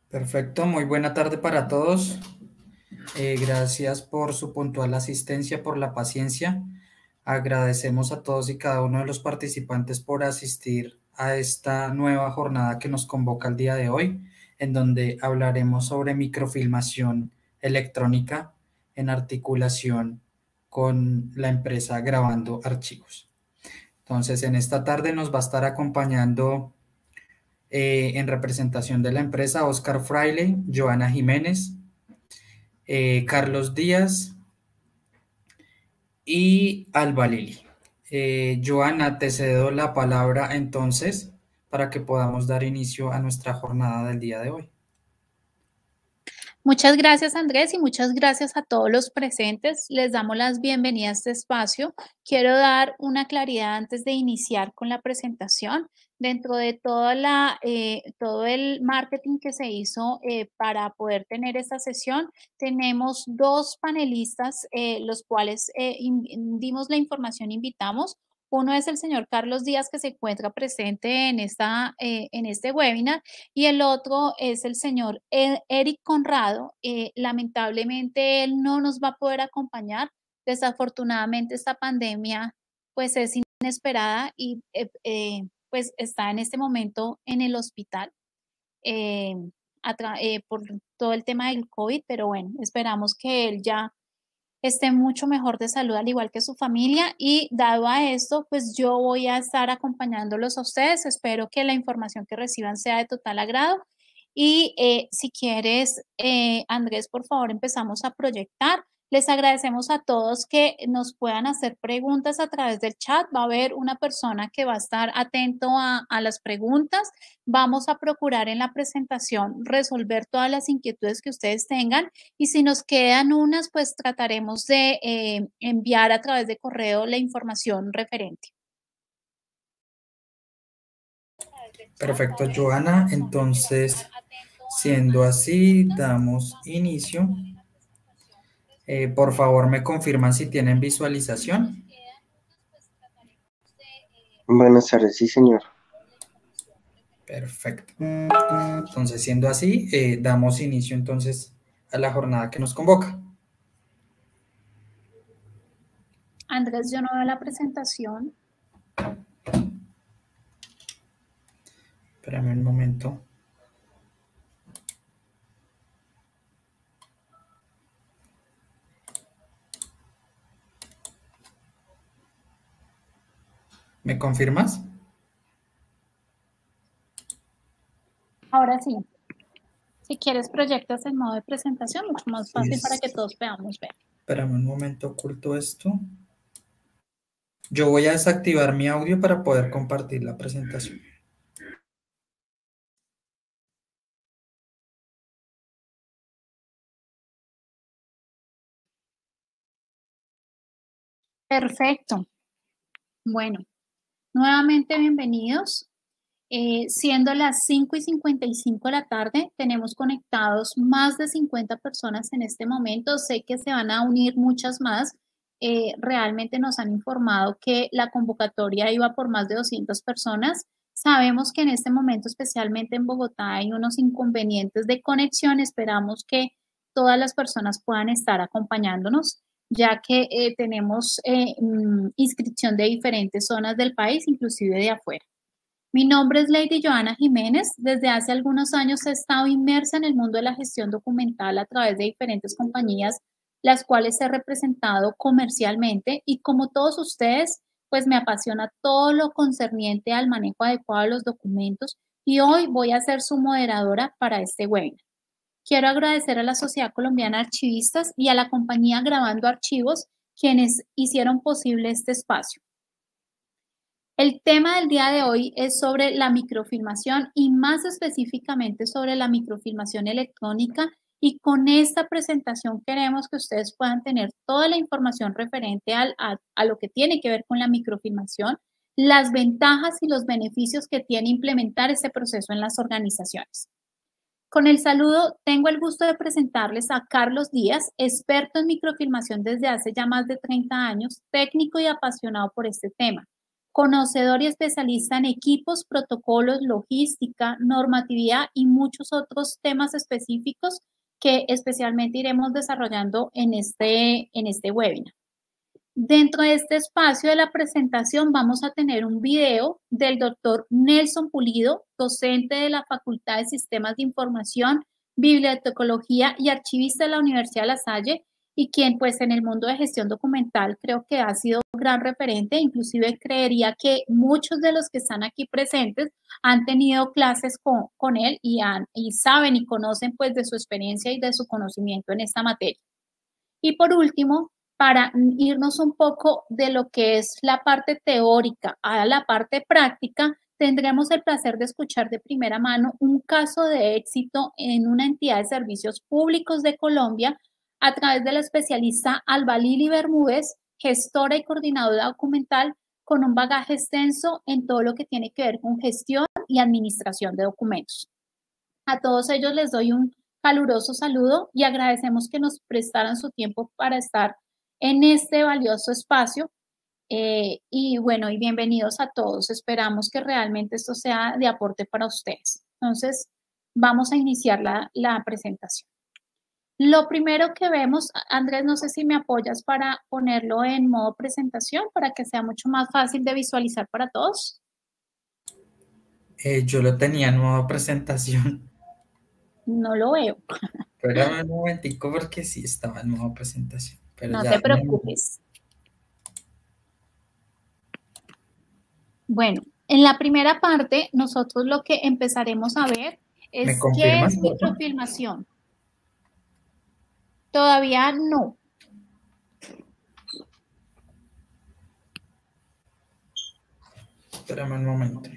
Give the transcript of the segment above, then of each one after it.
Perfecto, muy buena tarde para todos. Gracias por su puntual asistencia, por la paciencia. Agradecemos a todos y cada uno de los participantes por asistir a esta nueva jornada que nos convoca el día de hoy, en donde hablaremos sobre microfilmación electrónica en articulación con la empresa Grabando Archivos. Entonces, en esta tarde nos va a estar acompañando en representación de la empresa Oscar Fraile, Joana Jiménez, Carlos Díaz y Alba Lili. Joana, te cedo la palabra entonces para que podamos dar inicio a nuestra jornada del día de hoy. Muchas gracias, Andrés, y muchas gracias a todos los presentes. Les damos las bienvenidas a este espacio. Quiero dar una claridad antes de iniciar con la presentación. Dentro de todo el marketing que se hizo para poder tener esta sesión, tenemos dos panelistas, los cuales dimos la información, invitamos. Uno es el señor Carlos Díaz, que se encuentra presente en este webinar, y el otro es el señor Eric Conrado. Lamentablemente él no nos va a poder acompañar. Desafortunadamente esta pandemia pues es inesperada y pues está en este momento en el hospital por todo el tema del COVID, pero bueno, esperamos que él ya esté mucho mejor de salud, al igual que su familia. Y dado a esto, pues yo voy a estar acompañándolos a ustedes. Espero que la información que reciban sea de total agrado. Y si quieres, Andrés, por favor, empezamos a proyectar. Les agradecemos a todos que nos puedan hacer preguntas a través del chat. Va a haber una persona que va a estar atento a las preguntas. Vamos a procurar en la presentación resolver todas las inquietudes que ustedes tengan, y si nos quedan unas, pues trataremos de enviar a través de correo la información referente. Perfecto, Joana. Entonces, siendo así, damos inicio. Por favor, me confirman si tienen visualización. Buenas tardes, sí, señor. Perfecto. Entonces, siendo así, damos inicio entonces a la jornada que nos convoca. Andrés, yo no veo la presentación. Espérame un momento. ¿Me confirmas? Ahora sí. Si quieres, proyectas en modo de presentación, mucho más fácil para que todos podamos ver. Espérame un momento, oculto esto. Yo voy a desactivar mi audio para poder compartir la presentación. Perfecto. Bueno, nuevamente bienvenidos. Siendo las 5:55 de la tarde, tenemos conectados más de 50 personas en este momento. Sé que se van a unir muchas más. Realmente nos han informado que la convocatoria iba por más de 200 personas. Sabemos que en este momento, especialmente en Bogotá, hay unos inconvenientes de conexión. Esperamos que todas las personas puedan estar acompañándonos, ya que tenemos inscripción de diferentes zonas del país, inclusive de afuera. Mi nombre es Lady Joana Jiménez. Desde hace algunos años he estado inmersa en el mundo de la gestión documental a través de diferentes compañías, las cuales he representado comercialmente, y como todos ustedes, pues me apasiona todo lo concerniente al manejo adecuado de los documentos, y hoy voy a ser su moderadora para este webinar. Quiero agradecer a la Sociedad Colombiana de Archivistas y a la compañía Grabando Archivos, quienes hicieron posible este espacio. El tema del día de hoy es sobre la microfilmación, y más específicamente sobre la microfilmación electrónica, y con esta presentación queremos que ustedes puedan tener toda la información referente a lo que tiene que ver con la microfilmación, las ventajas y los beneficios que tiene implementar este proceso en las organizaciones. Con el saludo, tengo el gusto de presentarles a Carlos Díaz, experto en microfilmación desde hace ya más de 30 años, técnico y apasionado por este tema. conocedor y especialista en equipos, protocolos, logística, normatividad y muchos otros temas específicos que especialmente iremos desarrollando en este webinar. Dentro de este espacio de la presentación vamos a tener un video del doctor Nelson Pulido, docente de la Facultad de Sistemas de Información, Bibliotecología y archivista de la Universidad de La Salle, y quien pues en el mundo de gestión documental creo que ha sido un gran referente. Inclusive creería que muchos de los que están aquí presentes han tenido clases con él y saben y conocen pues de su experiencia y de su conocimiento en esta materia. Y por último, para irnos un poco de lo que es la parte teórica a la parte práctica, tendremos el placer de escuchar de primera mano un caso de éxito en una entidad de servicios públicos de Colombia a través de la especialista Alba Lili Bermúdez, gestora y coordinadora documental con un bagaje extenso en todo lo que tiene que ver con gestión y administración de documentos. A todos ellos les doy un caluroso saludo y agradecemos que nos prestaran su tiempo para estar en este valioso espacio. Y bueno, y bienvenidos a todos. Esperamos que realmente esto sea de aporte para ustedes. Entonces, vamos a iniciar la presentación. Lo primero que vemos, Andrés, no sé si me apoyas para ponerlo en modo presentación para que sea mucho más fácil de visualizar para todos. Yo lo tenía en modo presentación. No lo veo. Espérame un momentico porque sí estaba en modo presentación. Pero No ya te preocupes. Bueno, en la primera parte nosotros lo que empezaremos a ver es qué es microfilmación. Todavía no. Espérame un momento.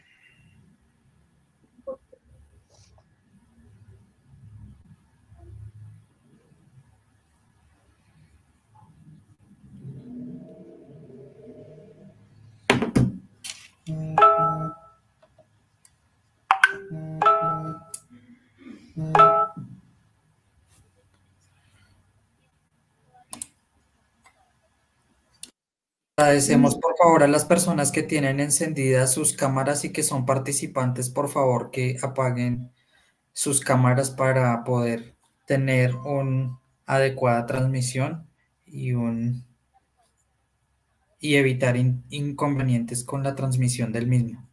Agradecemos por favor a las personas que tienen encendidas sus cámaras y que son participantes, por favor que apaguen sus cámaras para poder tener una adecuada transmisión y evitar inconvenientes con la transmisión del mismo.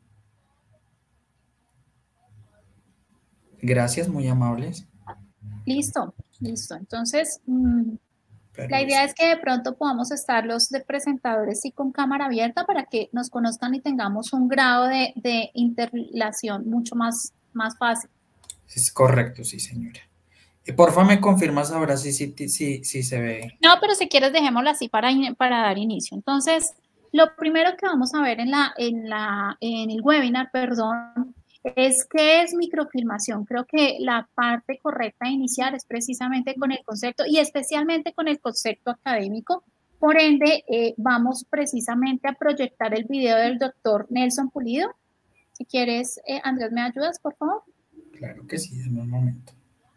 Gracias, muy amables. Listo. Entonces, la idea es que de pronto podamos estar los de presentadores y con cámara abierta para que nos conozcan y tengamos un grado de interrelación mucho más fácil. Es correcto, sí, señora. Y porfa, me confirmas ahora si se ve. No, pero si quieres dejémoslo así para dar inicio. Entonces, lo primero que vamos a ver en el webinar, perdón, es qué es microfilmación. Creo que la parte correcta de iniciar es precisamente con el concepto y especialmente con el concepto académico. Por ende, vamos precisamente a proyectar el video del doctor Nelson Pulido. Si quieres, Andrés, ¿me ayudas, por favor? Claro que sí, en un momento.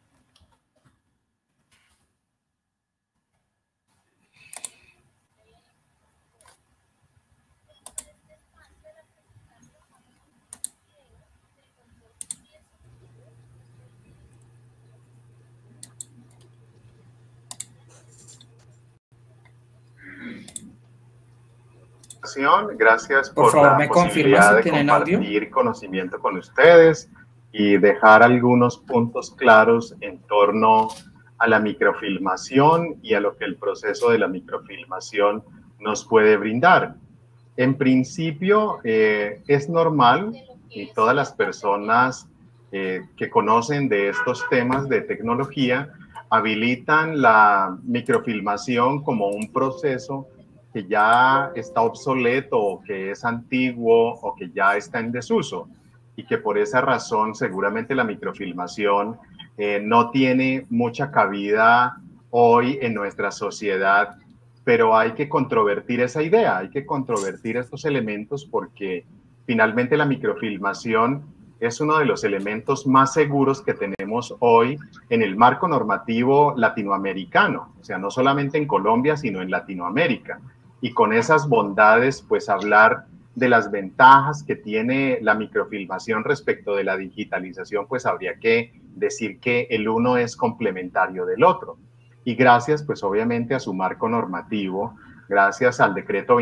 Gracias por la posibilidad de compartir conocimiento con ustedes y dejar algunos puntos claros en torno a la microfilmación y a lo que el proceso de la microfilmación nos puede brindar. En principio, es normal y todas las personas que conocen de estos temas de tecnología habilitan la microfilmación como un proceso que ya está obsoleto o que es antiguo o que ya está en desuso y que por esa razón seguramente la microfilmación no tiene mucha cabida hoy en nuestra sociedad, pero hay que controvertir esa idea, hay que controvertir estos elementos porque finalmente la microfilmación es uno de los elementos más seguros que tenemos hoy en el marco normativo latinoamericano, o sea, no solamente en Colombia, sino en Latinoamérica. Y con esas bondades, pues hablar de las ventajas que tiene la microfilmación respecto de la digitalización, pues habría que decir que el uno es complementario del otro. Y gracias, pues obviamente, a su marco normativo, gracias al decreto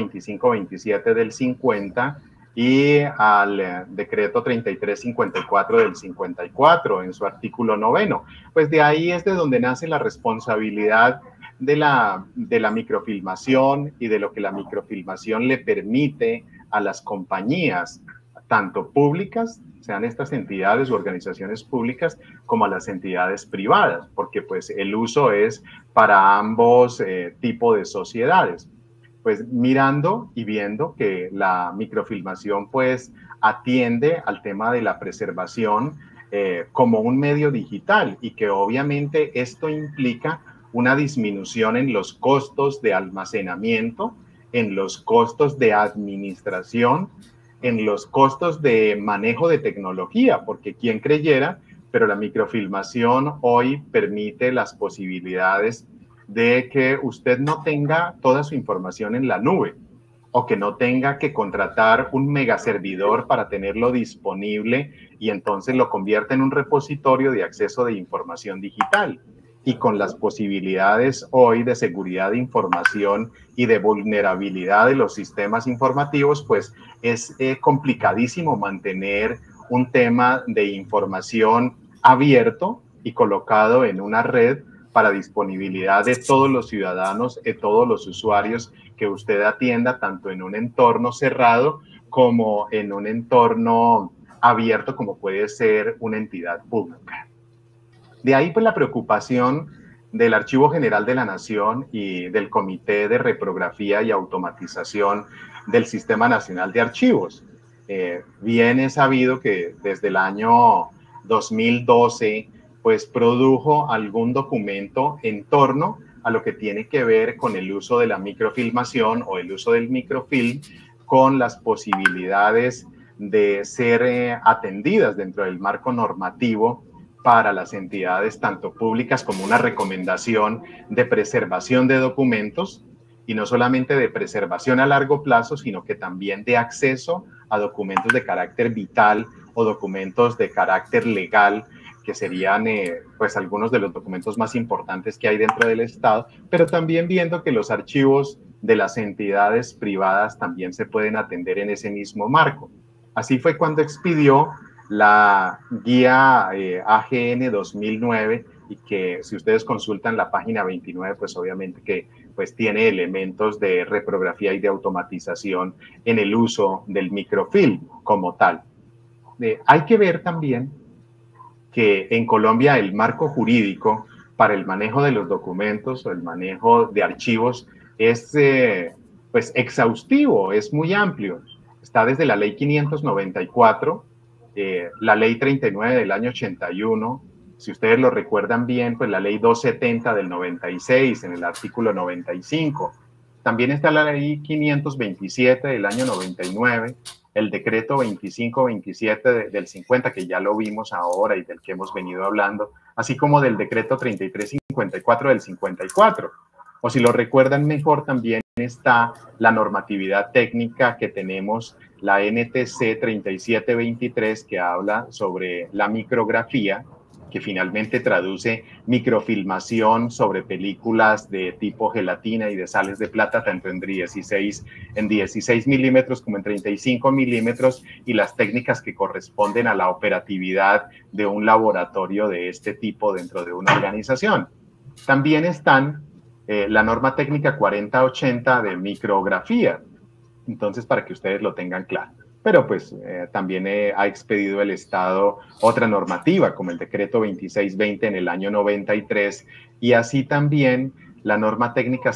2527 del 50 y al decreto 3354 del 54 en su artículo 9. Pues de ahí es de donde nace la responsabilidad de la microfilmación y de lo que la microfilmación le permite a las compañías, tanto públicas, sean estas entidades u organizaciones públicas, como a las entidades privadas, porque pues el uso es para ambos tipos de sociedades. Pues mirando y viendo que la microfilmación pues atiende al tema de la preservación como un medio digital y que obviamente esto implica una disminución en los costos de almacenamiento, en los costos de administración, en los costos de manejo de tecnología, porque quien creyera, pero la microfilmación hoy permite las posibilidades de que usted no tenga toda su información en la nube o que no tenga que contratar un megaservidor para tenerlo disponible y entonces lo convierta en un repositorio de acceso de información digital. Y con las posibilidades hoy de seguridad de información y de vulnerabilidad de los sistemas informativos, pues es complicadísimo mantener un tema de información abierto y colocado en una red para disponibilidad de todos los ciudadanos, de todos los usuarios que usted atienda, tanto en un entorno cerrado como en un entorno abierto, como puede ser una entidad pública. De ahí pues la preocupación del Archivo General de la Nación y del Comité de Reprografía y Automatización del Sistema Nacional de Archivos. Bien es sabido que desde el año 2012 pues produjo algún documento en torno a lo que tiene que ver con el uso de la microfilmación o el uso del microfilm con las posibilidades de ser atendidas dentro del marco normativo para las entidades tanto públicas como una recomendación de preservación de documentos y no solamente de preservación a largo plazo, sino que también de acceso a documentos de carácter vital o documentos de carácter legal, que serían pues algunos de los documentos más importantes que hay dentro del Estado, pero también viendo que los archivos de las entidades privadas también se pueden atender en ese mismo marco. Así fue cuando expidió la guía AGN 2009 y que si ustedes consultan la página 29, pues obviamente que pues tiene elementos de reprografía y de automatización en el uso del microfilm como tal. Hay que ver también que en Colombia el marco jurídico para el manejo de los documentos o el manejo de archivos es pues exhaustivo, es muy amplio. Está desde la ley 594, la ley 39 del año 81, si ustedes lo recuerdan bien, pues la ley 270 del 96 en el artículo 95. También está la ley 527 del año 99, el decreto 2527 del 50, que ya lo vimos ahora y del que hemos venido hablando, así como del decreto 3354 del 54. O si lo recuerdan mejor, también está la normatividad técnica que tenemos, la NTC 3723, que habla sobre la micrografía, que finalmente traduce microfilmación sobre películas de tipo gelatina y de sales de plata, tanto en 16 milímetros como en 35 milímetros, y las técnicas que corresponden a la operatividad de un laboratorio de este tipo dentro de una organización. También están la norma técnica 4080 de micrografía, entonces para que ustedes lo tengan claro. Pero pues también ha expedido el Estado otra normativa, como el decreto 2620 en el año 93, y así también la norma técnica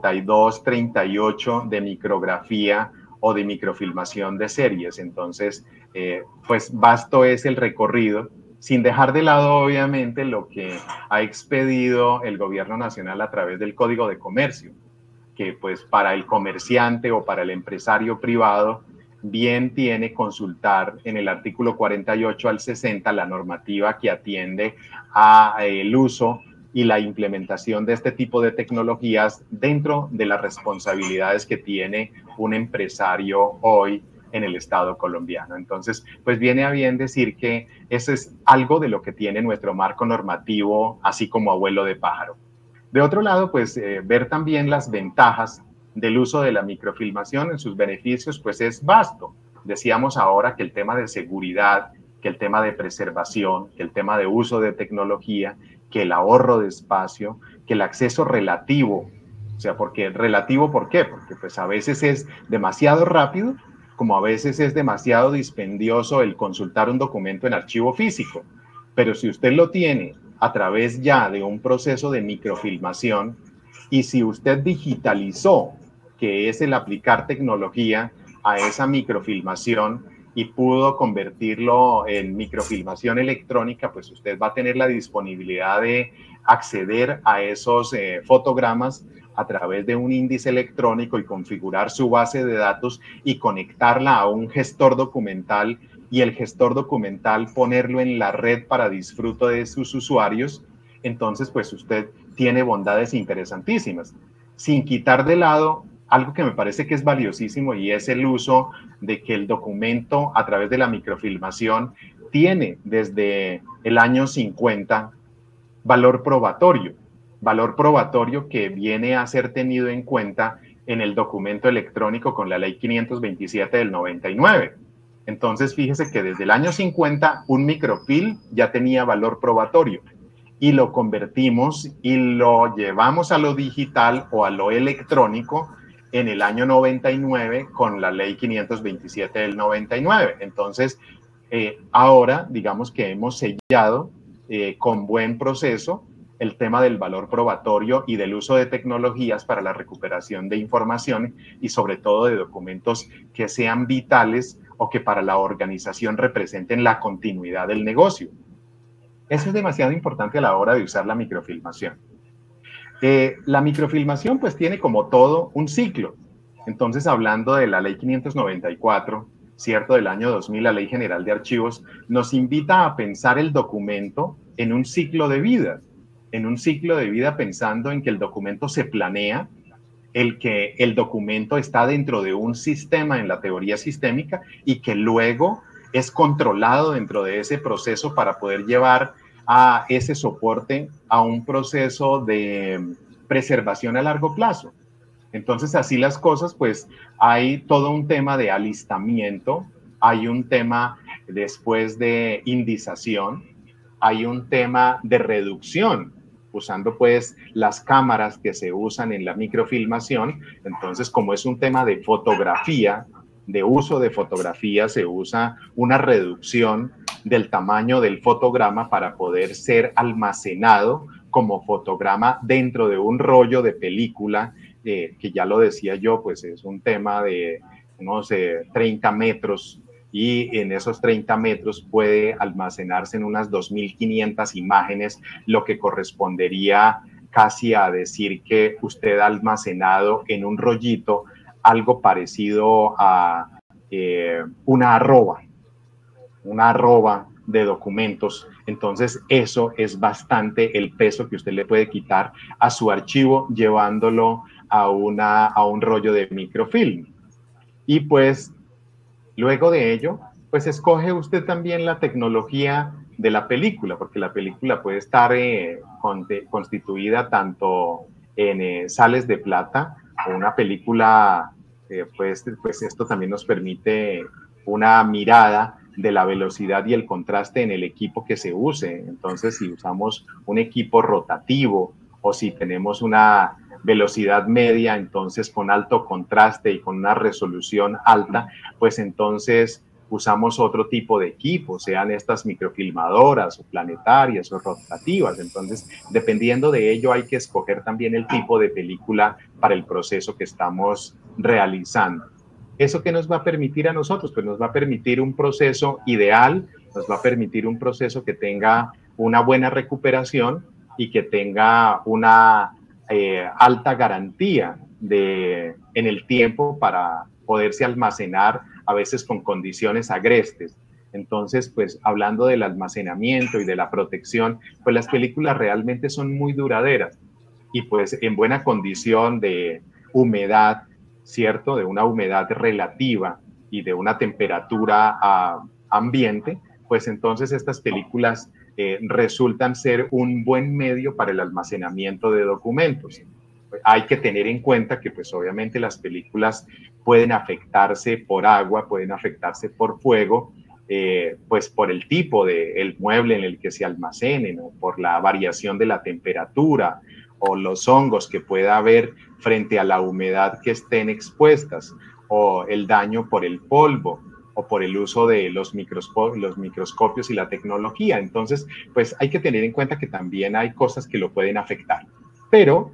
5238 de micrografía o de microfilmación de series. Entonces, pues vasto es el recorrido, sin dejar de lado, obviamente, lo que ha expedido el Gobierno Nacional a través del Código de Comercio, que pues para el comerciante o para el empresario privado, bien tiene consultar en el artículo 48 al 60 la normativa que atiende al uso y la implementación de este tipo de tecnologías dentro de las responsabilidades que tiene un empresario hoy en el Estado colombiano. Entonces, pues viene a bien decir que eso es algo de lo que tiene nuestro marco normativo, así como abuelo de pájaro. De otro lado, pues ver también las ventajas del uso de la microfilmación en sus beneficios, pues es vasto. Decíamos ahora que el tema de seguridad, que el tema de preservación, que el tema de uso de tecnología, que el ahorro de espacio, que el acceso relativo. O sea, porque relativo, ¿por qué? Porque pues a veces es demasiado rápido, como a veces es demasiado dispendioso el consultar un documento en archivo físico. Pero si usted lo tiene a través ya de un proceso de microfilmación y si usted digitalizó, que es el aplicar tecnología a esa microfilmación y pudo convertirlo en microfilmación electrónica, pues usted va a tener la disponibilidad de acceder a esos fotogramas a través de un índice electrónico y configurar su base de datos y conectarla a un gestor documental y el gestor documental ponerlo en la red para disfrute de sus usuarios. Entonces, pues usted tiene bondades interesantísimas, sin quitar de lado algo que me parece que es valiosísimo y es el uso de que el documento a través de la microfilmación tiene desde el año 50 valor probatorio que viene a ser tenido en cuenta en el documento electrónico con la ley 527 del 99. Entonces, fíjese que desde el año 50 un microfilm ya tenía valor probatorio y lo convertimos y lo llevamos a lo digital o a lo electrónico en el año 99 con la ley 527 del 99. Entonces, ahora digamos que hemos sellado con buen proceso el tema del valor probatorio y del uso de tecnologías para la recuperación de información y sobre todo de documentos que sean vitales o que para la organización representen la continuidad del negocio. Eso es demasiado importante a la hora de usar la microfilmación. La microfilmación pues tiene como todo un ciclo. Entonces, hablando de la ley 594, ¿cierto? Del año 2000, la Ley General de Archivos, nos invita a pensar el documento en un ciclo de vida. En un ciclo de vida pensando en que el documento se planea, que el documento está dentro de un sistema en la teoría sistémica y que luego es controlado dentro de ese proceso para poder llevar a ese soporte a un proceso de preservación a largo plazo. Entonces, así las cosas, pues hay todo un tema de alistamiento, hay un tema después de indización, hay un tema de reducción, usando pues las cámaras que se usan en la microfilmación. Entonces, como es un tema de fotografía, de uso de fotografía, se usa una reducción del tamaño del fotograma para poder ser almacenado como fotograma dentro de un rollo de película, que ya lo decía yo, pues es un tema de unos 30 metros y en esos 30 metros puede almacenarse en unas 2.500 imágenes, lo que correspondería casi a decir que usted ha almacenado en un rollito algo parecido a una arroba de documentos. Entonces, eso es bastante el peso que usted le puede quitar a su archivo llevándolo a un rollo de microfilm. Y pues, luego de ello, pues escoge usted también la tecnología de la película, porque la película puede estar constituida tanto en sales de plata o una película, pues esto también nos permite una mirada de la velocidad y el contraste en el equipo que se use. Entonces, si usamos un equipo rotativo o si tenemos una velocidad media, entonces con alto contraste y con una resolución alta, pues entonces usamos otro tipo de equipo, sean estas microfilmadoras o planetarias o rotativas. Entonces, dependiendo de ello, hay que escoger también el tipo de película para el proceso que estamos realizando. ¿Eso qué nos va a permitir a nosotros? Pues nos va a permitir un proceso ideal, nos va a permitir un proceso que tenga una buena recuperación y que tenga una alta garantía en el tiempo para poderse almacenar a veces con condiciones agrestes. Entonces, pues hablando del almacenamiento y de la protección, pues las películas realmente son muy duraderas y pues en buena condición de humedad, ¿cierto? De una humedad relativa y de una temperatura ambiente, pues entonces estas películas resultan ser un buen medio para el almacenamiento de documentos. Hay que tener en cuenta que pues obviamente las películas pueden afectarse por agua, pueden afectarse por fuego, pues por el tipo del mueble en el que se almacenen o por la variación de la temperatura o los hongos que pueda haber frente a la humedad que estén expuestas o el daño por el polvo o por el uso de los microscopios y la tecnología. Entonces, pues hay que tener en cuenta que también hay cosas que lo pueden afectar, pero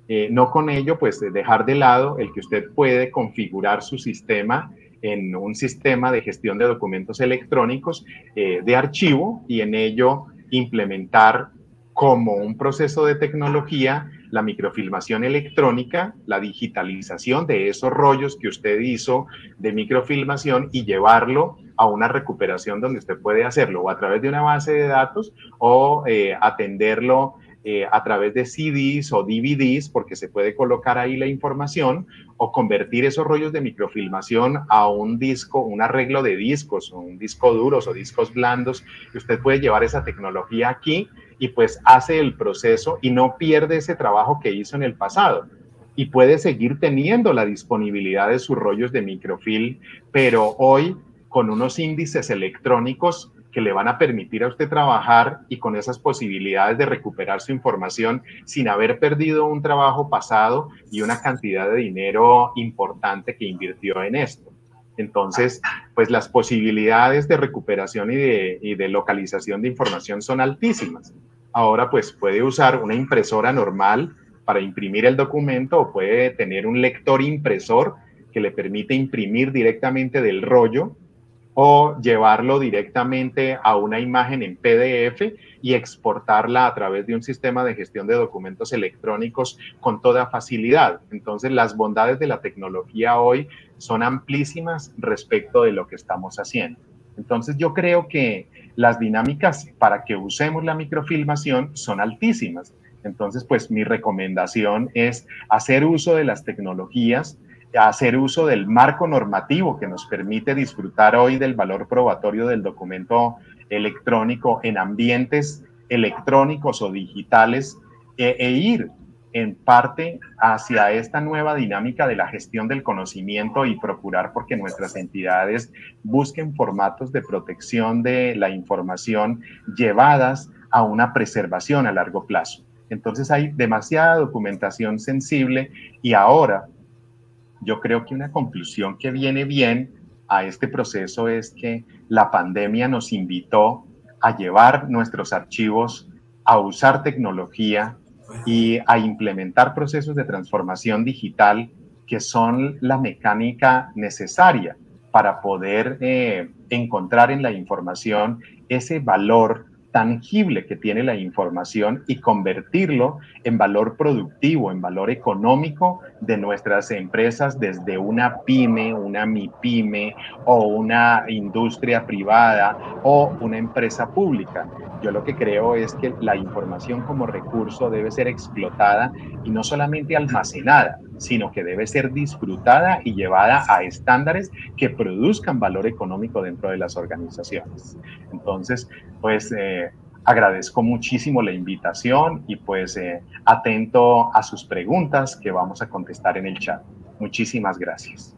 no con ello, pues dejar de lado el que usted puede configurar su sistema en un sistema de gestión de documentos electrónicos de archivo y en ello implementar como un proceso de tecnología la microfilmación electrónica, la digitalización de esos rollos que usted hizo de microfilmación y llevarlo a una recuperación donde usted puede hacerlo o a través de una base de datos o atenderlo a través de CDs o DVDs, porque se puede colocar ahí la información, o convertir esos rollos de microfilmación a un disco, un arreglo de discos, o un disco duros o discos blandos, y usted puede llevar esa tecnología aquí y pues hace el proceso y no pierde ese trabajo que hizo en el pasado. Y puede seguir teniendo la disponibilidad de sus rollos de microfilm, pero hoy con unos índices electrónicos que le van a permitir a usted trabajar y con esas posibilidades de recuperar su información sin haber perdido un trabajo pasado y una cantidad de dinero importante que invirtió en esto. Entonces, pues las posibilidades de recuperación y de localización de información son altísimas. Ahora, pues puede usar una impresora normal para imprimir el documento o puede tener un lector impresor que le permite imprimir directamente del rollo o llevarlo directamente a una imagen en PDF y exportarla a través de un sistema de gestión de documentos electrónicos con toda facilidad. Entonces, las bondades de la tecnología hoy son amplísimas respecto de lo que estamos haciendo. Entonces, yo creo que las dinámicas para que usemos la microfilmación son altísimas. Entonces, pues mi recomendación es hacer uso de las tecnologías, hacer uso del marco normativo que nos permite disfrutar hoy del valor probatorio del documento electrónico en ambientes electrónicos o digitales e ir en parte hacia esta nueva dinámica de la gestión del conocimiento y procurar porque nuestras entidades busquen formatos de protección de la información llevadas a una preservación a largo plazo. Entonces hay demasiada documentación sensible y ahora yo creo que una conclusión que viene bien a este proceso es que la pandemia nos invitó a llevar nuestros archivos, a usar tecnología y a implementar procesos de transformación digital que son la mecánica necesaria para poder encontrar en la información ese valor tangible que tiene la información y convertirlo en valor productivo, en valor económico de nuestras empresas desde una pyme, una MIPYME o una industria privada o una empresa pública. Yo lo que creo es que la información como recurso debe ser explotada y no solamente almacenada, sino que debe ser disfrutada y llevada a estándares que produzcan valor económico dentro de las organizaciones. Entonces, pues agradezco muchísimo la invitación y pues atento a sus preguntas que vamos a contestar en el chat. Muchísimas gracias.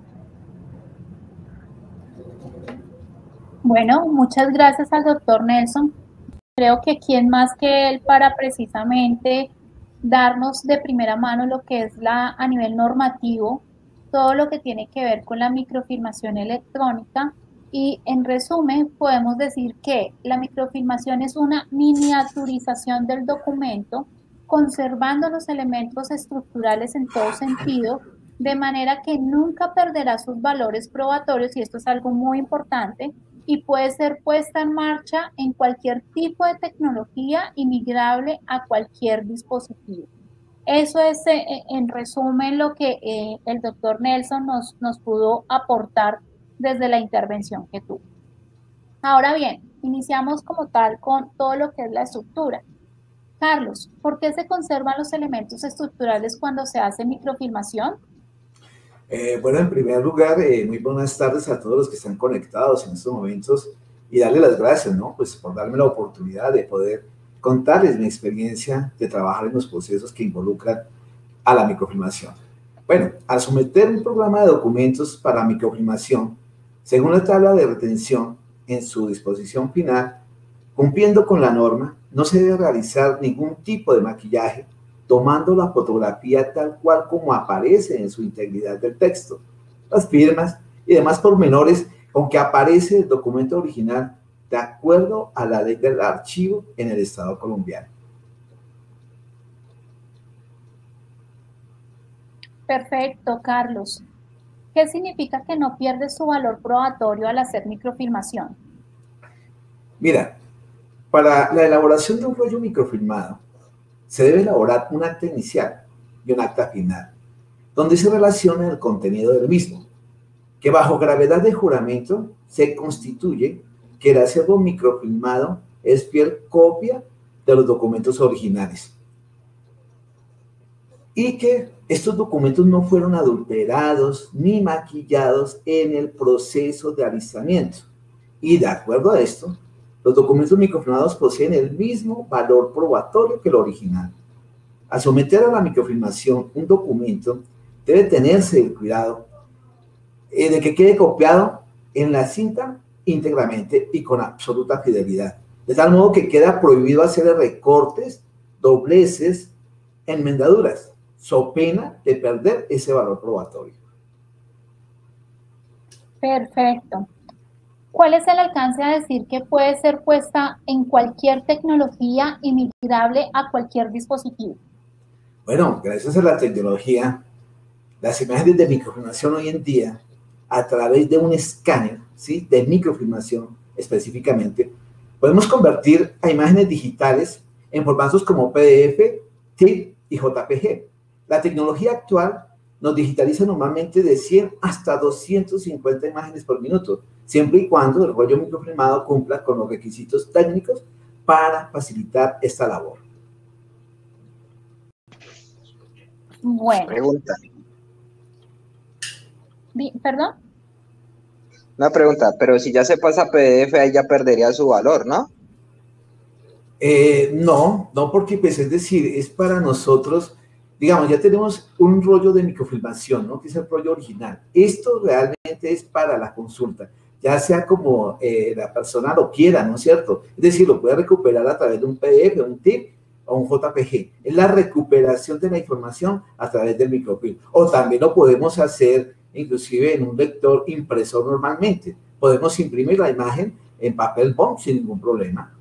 Bueno, muchas gracias al doctor Nelson. Creo que quién más que él para precisamente darnos de primera mano lo que es a nivel normativo, todo lo que tiene que ver con la microfilmación electrónica. Y en resumen, podemos decir que la microfilmación es una miniaturización del documento, conservando los elementos estructurales en todo sentido, de manera que nunca perderá sus valores probatorios, y esto es algo muy importante, y puede ser puesta en marcha en cualquier tipo de tecnología y migrable a cualquier dispositivo. Eso es, en resumen, lo que el doctor Nelson nos pudo aportar desde la intervención que tuvo. Ahora bien, iniciamos como tal con todo lo que es la estructura. Carlos, ¿por qué se conservan los elementos estructurales cuando se hace microfilmación? Bueno, en primer lugar, muy buenas tardes a todos los que están conectados en estos momentos y darle las gracias, ¿no? Pues por darme la oportunidad de poder contarles mi experiencia de trabajar en los procesos que involucran a la microfilmación. Bueno, al someter un programa de documentos para microfilmación, según la tabla de retención en su disposición final, cumpliendo con la norma, no se debe realizar ningún tipo de maquillaje, tomando la fotografía tal cual como aparece en su integridad del texto, las firmas y demás pormenores con que aparece el documento original de acuerdo a la ley del archivo en el Estado colombiano. Perfecto, Carlos. ¿Qué significa que no pierde su valor probatorio al hacer microfilmación? Mira, para la elaboración de un rollo microfilmado, se debe elaborar un acta inicial y un acta final, donde se relaciona el contenido del mismo, que bajo gravedad de juramento se constituye que el acervo microfilmado es fiel copia de los documentos originales y que estos documentos no fueron adulterados ni maquillados en el proceso de alistamiento. Y de acuerdo a esto, los documentos microfilmados poseen el mismo valor probatorio que el original. Al someter a la microfilmación un documento, debe tenerse el cuidado de que quede copiado en la cinta íntegramente y con absoluta fidelidad, de tal modo que queda prohibido hacer recortes, dobleces, enmendaduras, so pena de perder ese valor probatorio. Perfecto. ¿Cuál es el alcance a decir que puede ser puesta en cualquier tecnología y migrable a cualquier dispositivo? Bueno, gracias a la tecnología, las imágenes de microfilmación hoy en día, a través de un escáner, ¿sí?, de microfilmación específicamente, podemos convertir a imágenes digitales en formatos como PDF, TIFF y JPG. La tecnología actual nos digitaliza normalmente de 100 hasta 250 imágenes por minuto, siempre y cuando el rollo microfilmado cumpla con los requisitos técnicos para facilitar esta labor. Bueno. Pregunta. ¿Perdón? Una pregunta, pero si ya se pasa a PDF, ahí ya perdería su valor, ¿no? No, porque pues es decir, es para nosotros, digamos, ya tenemos un rollo de microfilmación, ¿no?, que es el rollo original. Esto realmente es para la consulta, ya sea como la persona lo quiera, ¿no es cierto? Es decir, lo puede recuperar a través de un PDF, un TIFF o un JPG. Es la recuperación de la información a través del microfilm. O también lo podemos hacer inclusive en un lector impresor normalmente. Podemos imprimir la imagen en papel bond sin ningún problema.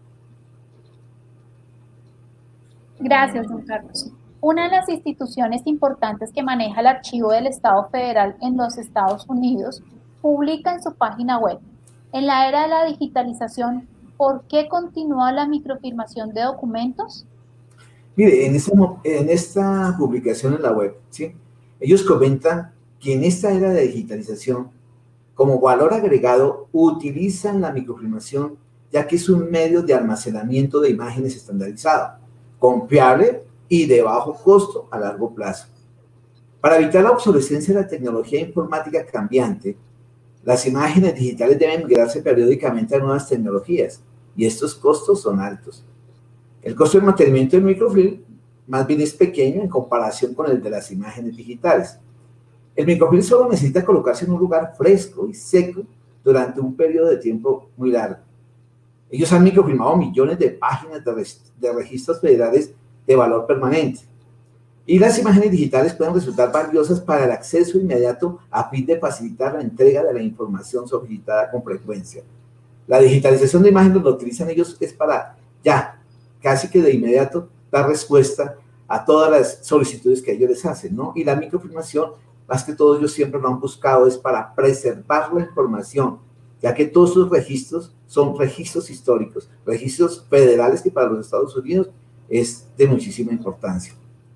Gracias, don Carlos. Una de las instituciones importantes que maneja el archivo del Estado Federal en los Estados Unidos publica en su página web: en la era de la digitalización, ¿por qué continúa la microfilmación de documentos? Mire, en esta publicación en la web, ¿sí?, ellos comentan que en esta era de digitalización, como valor agregado, utilizan la microfilmación, ya que es un medio de almacenamiento de imágenes estandarizado, confiable y de bajo costo a largo plazo. Para evitar la obsolescencia de la tecnología informática cambiante, las imágenes digitales deben migrarse periódicamente a nuevas tecnologías, y estos costos son altos. El costo de mantenimiento del microfilm más bien es pequeño en comparación con el de las imágenes digitales. El microfilm solo necesita colocarse en un lugar fresco y seco durante un periodo de tiempo muy largo. Ellos han microfilmado millones de páginas de registros federales de valor permanente. Y las imágenes digitales pueden resultar valiosas para el acceso inmediato a fin de facilitar la entrega de la información solicitada con frecuencia. La digitalización de imágenes lo utilizan ellos es para ya, casi que de inmediato, dar respuesta a todas las solicitudes que ellos les hacen, ¿no? Y la microfilmación, más que todo, ellos siempre lo han buscado, es para preservar la información, ya que todos sus registros son registros históricos, registros federales que para los Estados Unidos es de muchísima importancia.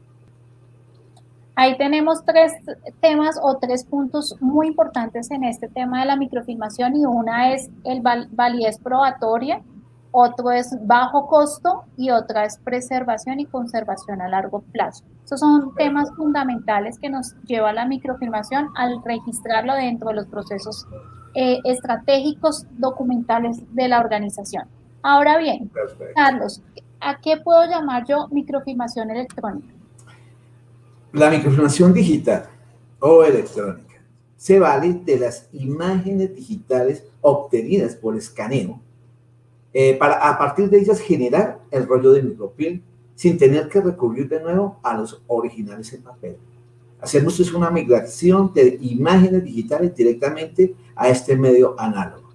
Ahí tenemos tres temas o tres puntos muy importantes en este tema de la microfilmación, y una es el validez probatoria, otro es bajo costo y otra es preservación y conservación a largo plazo. Estos son temas fundamentales que nos lleva a la microfilmación al registrarlo dentro de los procesos estratégicos documentales de la organización. Ahora bien, perfecto. Carlos, ¿a qué puedo llamar yo microfilmación electrónica? La microfilmación digital o electrónica se vale de las imágenes digitales obtenidas por escaneo para a partir de ellas generar el rollo de microfilm sin tener que recurrir de nuevo a los originales en papel. Hacemos es una migración de imágenes digitales directamente a este medio análogo.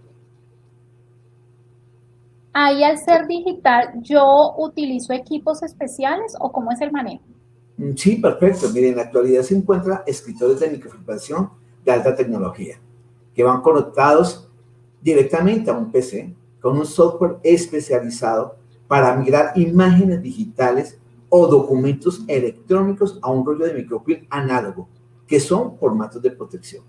Ahí al ser digital, ¿yo utilizo equipos especiales o cómo es el manejo? Sí, perfecto. Miren, en la actualidad se encuentran escritores de microfilmación de alta tecnología que van conectados directamente a un PC con un software especializado para migrar imágenes digitales o documentos electrónicos a un rollo de microfilm análogo, que son formatos de protección.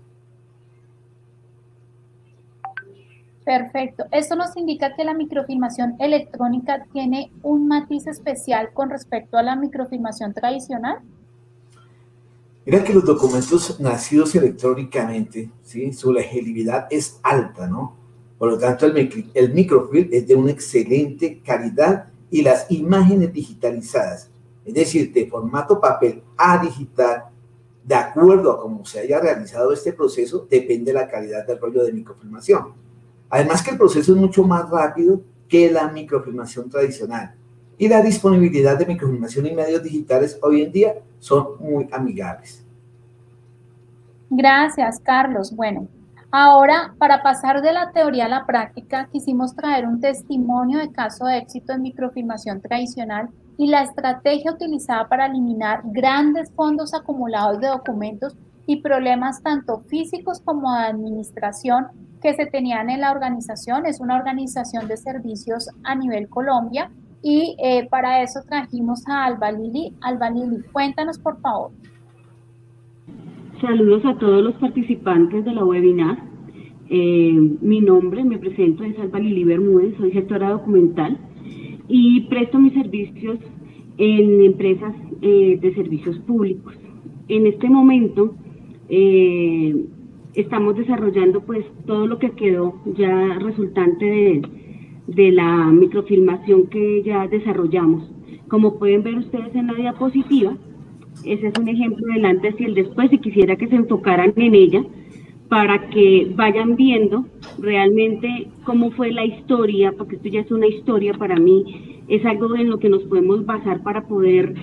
Perfecto. Esto nos indica que la microfilmación electrónica tiene un matiz especial con respecto a la microfilmación tradicional. Mira que los documentos nacidos electrónicamente, ¿sí? Su legibilidad es alta, ¿no? Por lo tanto, el microfilm es de una excelente calidad y las imágenes digitalizadas, es decir, de formato papel a digital, de acuerdo a cómo se haya realizado este proceso, depende de la calidad del rollo de microfilmación. Además que el proceso es mucho más rápido que la microfilmación tradicional y la disponibilidad de microfilmación y medios digitales hoy en día son muy amigables. Gracias, Carlos. Bueno, ahora para pasar de la teoría a la práctica, quisimos traer un testimonio de caso de éxito en microfilmación tradicional y la estrategia utilizada para eliminar grandes fondos acumulados de documentos y problemas tanto físicos como de administración que se tenían en la organización. Es una organización de servicios a nivel Colombia y para eso trajimos a Alba Lili. Alba Lili, cuéntanos por favor. Saludos a todos los participantes de la webinar. Mi nombre, me presento, es Alba Lili Bermúdez, soy gestora documental y presto mis servicios en empresas de servicios públicos. En este momento estamos desarrollando pues todo lo que quedó ya resultante de la microfilmación que ya desarrollamos. Como pueden ver ustedes en la diapositiva, ese es un ejemplo del antes y el después y quisiera que se enfocaran en ella para que vayan viendo realmente cómo fue la historia, porque esto ya es una historia para mí, es algo en lo que nos podemos basar para poder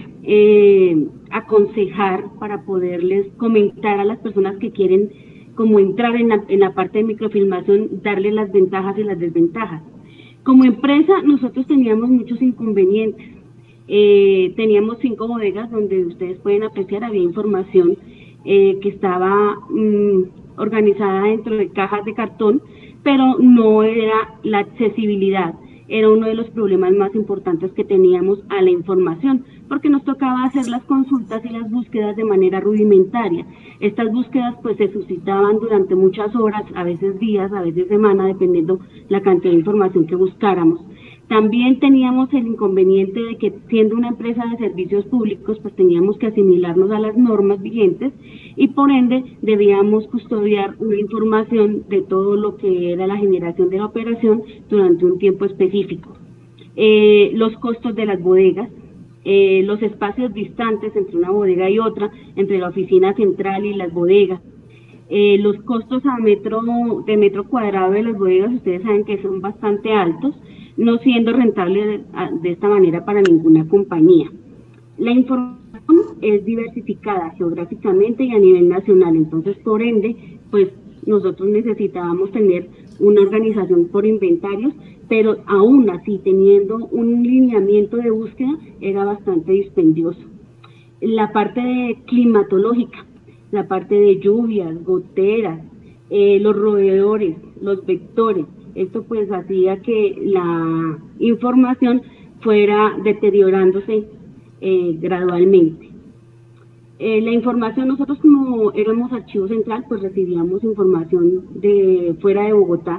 aconsejar, para poderles comentar a las personas que quieren como entrar en la parte de microfilmación, darle las ventajas y las desventajas. Como empresa, nosotros teníamos muchos inconvenientes. Teníamos 5 bodegas donde ustedes pueden apreciar, había información que estaba organizada dentro de cajas de cartón, pero no era la accesibilidad. Era uno de los problemas más importantes que teníamos a la información, porque nos tocaba hacer las consultas y las búsquedas de manera rudimentaria. Estas búsquedas pues se suscitaban durante muchas horas, a veces días, a veces semanas, dependiendo la cantidad de información que buscáramos. También teníamos el inconveniente de que siendo una empresa de servicios públicos, pues teníamos que asimilarnos a las normas vigentes y por ende debíamos custodiar una información de todo lo que era la generación de la operación durante un tiempo específico. Los costos de las bodegas, los espacios distantes entre una bodega y otra, entre la oficina central y las bodegas, los costos de metro cuadrado de las bodegas, ustedes saben que son bastante altos, no siendo rentable de esta manera para ninguna compañía. La información es diversificada geográficamente y a nivel nacional, entonces por ende, pues nosotros necesitábamos tener una organización por inventarios, pero aún así teniendo un lineamiento de búsqueda era bastante dispendioso. La parte climatológica, la parte de lluvias, goteras, los roedores, los vectores, esto pues hacía que la información fuera deteriorándose gradualmente. La información, nosotros como éramos archivo central, pues recibíamos información de fuera de Bogotá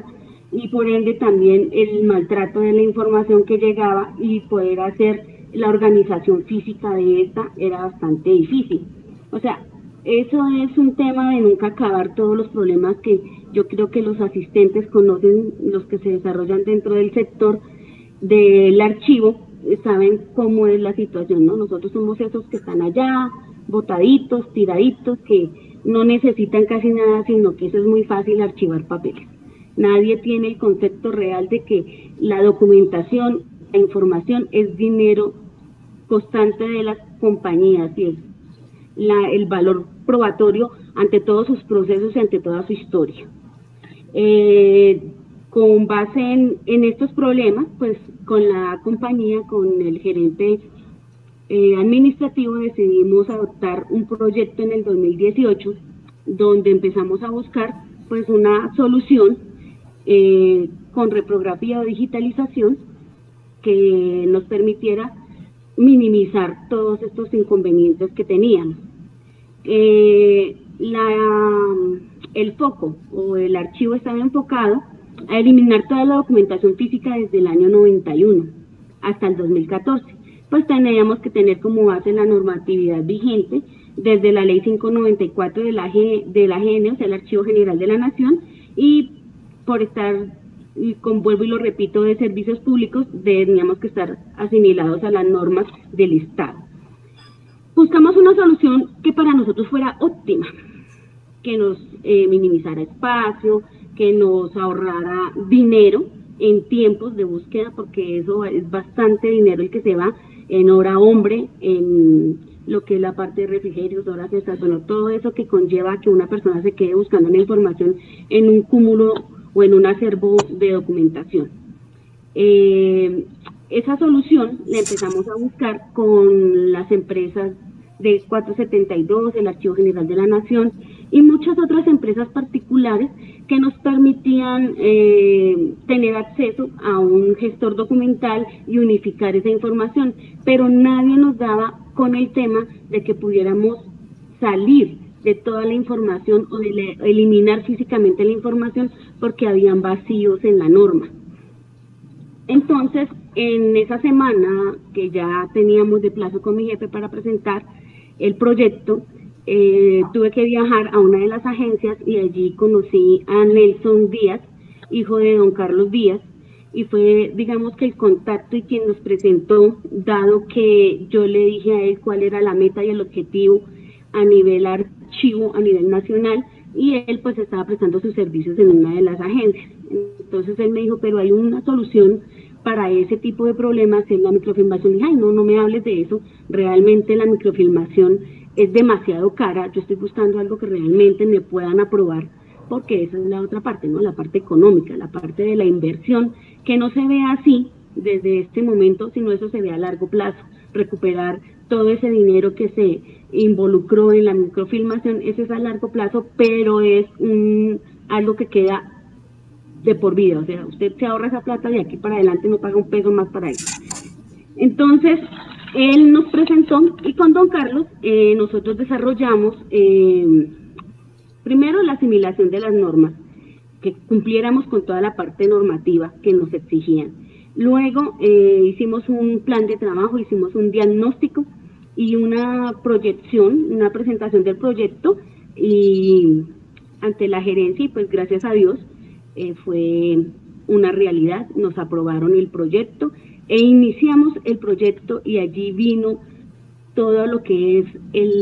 y por ende también el maltrato de la información que llegaba y poder hacer la organización física de esta era bastante difícil. O sea, eso es un tema de nunca acabar, todos los problemas que yo creo que los asistentes conocen, los que se desarrollan dentro del sector del archivo, saben cómo es la situación, ¿no? Nosotros somos esos que están allá, botaditos, tiraditos, que no necesitan casi nada, sino que eso es muy fácil archivar papeles. Nadie tiene el concepto real de que la documentación, la información es dinero constante de las compañías y es el valor probatorio ante todos sus procesos y ante toda su historia. Con base en estos problemas, pues con la compañía, con el gerente administrativo, decidimos adoptar un proyecto en el 2018, donde empezamos a buscar pues una solución con reprografía o digitalización que nos permitiera minimizar todos estos inconvenientes que teníamos. El foco o el archivo estaba enfocado a eliminar toda la documentación física desde el año 91 hasta el 2014. Pues teníamos que tener como base la normatividad vigente desde la ley 594 de la GN, o sea, el Archivo General de la Nación, y por estar, vuelvo y lo repito, de servicios públicos, teníamos que estar asimilados a las normas del Estado. Buscamos una solución que para nosotros fuera óptima, que nos minimizara espacio, que nos ahorrara dinero en tiempos de búsqueda, porque eso es bastante dinero el que se va en hora hombre, en lo que es la parte de refrigerios, horas extras, bueno, todo eso que conlleva que una persona se quede buscando la información en un cúmulo o en un acervo de documentación. Esa solución la empezamos a buscar con las empresas de 472, el Archivo General de la Nación y muchas otras empresas particulares que nos permitían tener acceso a un gestor documental y unificar esa información, pero nadie nos daba con el tema de que pudiéramos salir de toda la información o de eliminar físicamente la información porque habían vacíos en la norma. Entonces, en esa semana que ya teníamos de plazo con mi jefe para presentar el proyecto, tuve que viajar a una de las agencias y allí conocí a Nelson Díaz, hijo de don Carlos Díaz, y fue, digamos, que el contacto y quien nos presentó, dado que yo le dije a él cuál era la meta y el objetivo a nivel archivo, a nivel nacional, y él pues estaba prestando sus servicios en una de las agencias. Entonces él me dijo, pero hay una solución para ese tipo de problemas en la microfilmación. Y dije, ay, no me hables de eso, realmente la microfilmación es demasiado cara, yo estoy buscando algo que realmente me puedan aprobar, porque esa es la otra parte, ¿no? La parte económica, la parte de la inversión, que no se ve así desde este momento, sino eso se ve a largo plazo, recuperar todo ese dinero que se involucró en la microfilmación, eso es a largo plazo, pero es algo que queda de por vida, o sea, usted se ahorra esa plata de aquí para adelante, no paga un peso más para eso. Entonces, él nos presentó y con don Carlos nosotros desarrollamos primero la asimilación de las normas, que cumpliéramos con toda la parte normativa que nos exigían. Luego hicimos un plan de trabajo, hicimos un diagnóstico y una proyección, una presentación del proyecto y ante la gerencia, y pues gracias a Dios fue una realidad, nos aprobaron el proyecto e iniciamos el proyecto y allí vino todo lo que es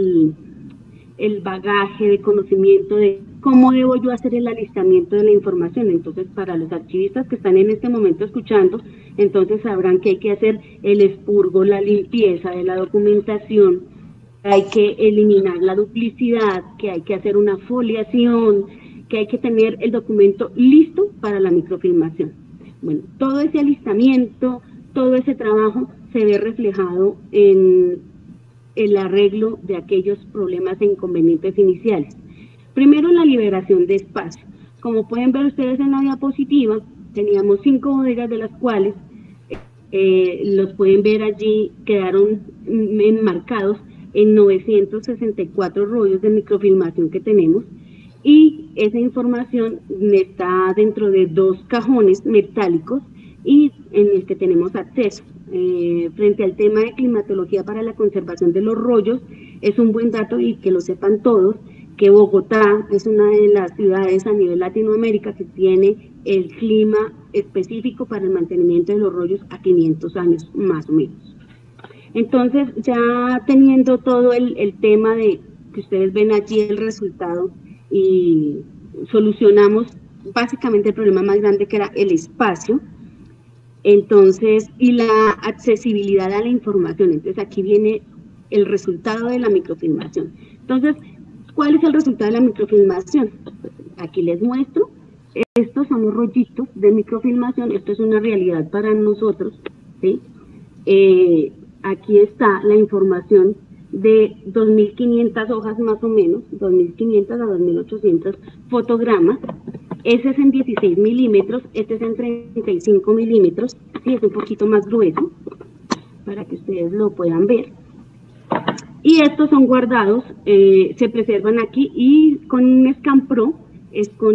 el bagaje de conocimiento de cómo debo yo hacer el alistamiento de la información. Entonces, para los archivistas que están en este momento escuchando, entonces sabrán que hay que hacer el expurgo, la limpieza de la documentación, hay que eliminar la duplicidad, que hay que hacer una foliación, que hay que tener el documento listo para la microfilmación. Bueno, todo ese alistamiento, todo ese trabajo se ve reflejado en el arreglo de aquellos problemas e inconvenientes iniciales. Primero, la liberación de espacio. Como pueden ver ustedes en la diapositiva, teníamos 5 bodegas, de las cuales los pueden ver allí, quedaron enmarcados en 964 rollos de microfilmación que tenemos, y esa información está dentro de 2 cajones metálicos y en el que tenemos acceso. Frente al tema de climatología para la conservación de los rollos, es un buen dato y que lo sepan todos, que Bogotá es una de las ciudades a nivel Latinoamérica que tiene el clima específico para el mantenimiento de los rollos a 500 años más o menos. Entonces, ya teniendo todo el tema de que ustedes ven allí el resultado y solucionamos básicamente el problema más grande que era el espacio, entonces, y la accesibilidad a la información. Entonces, aquí viene el resultado de la microfilmación. Entonces, ¿cuál es el resultado de la microfilmación? Pues aquí les muestro. Estos son los rollitos de microfilmación. Esto es una realidad para nosotros, ¿sí? Aquí está la información de 2.500 hojas más o menos, 2.500 a 2.800 fotogramas. Ese es en 16 milímetros, este es en 35 milímetros, sí, es un poquito más grueso, para que ustedes lo puedan ver. Y estos son guardados, se preservan aquí y con un Scan Pro, es con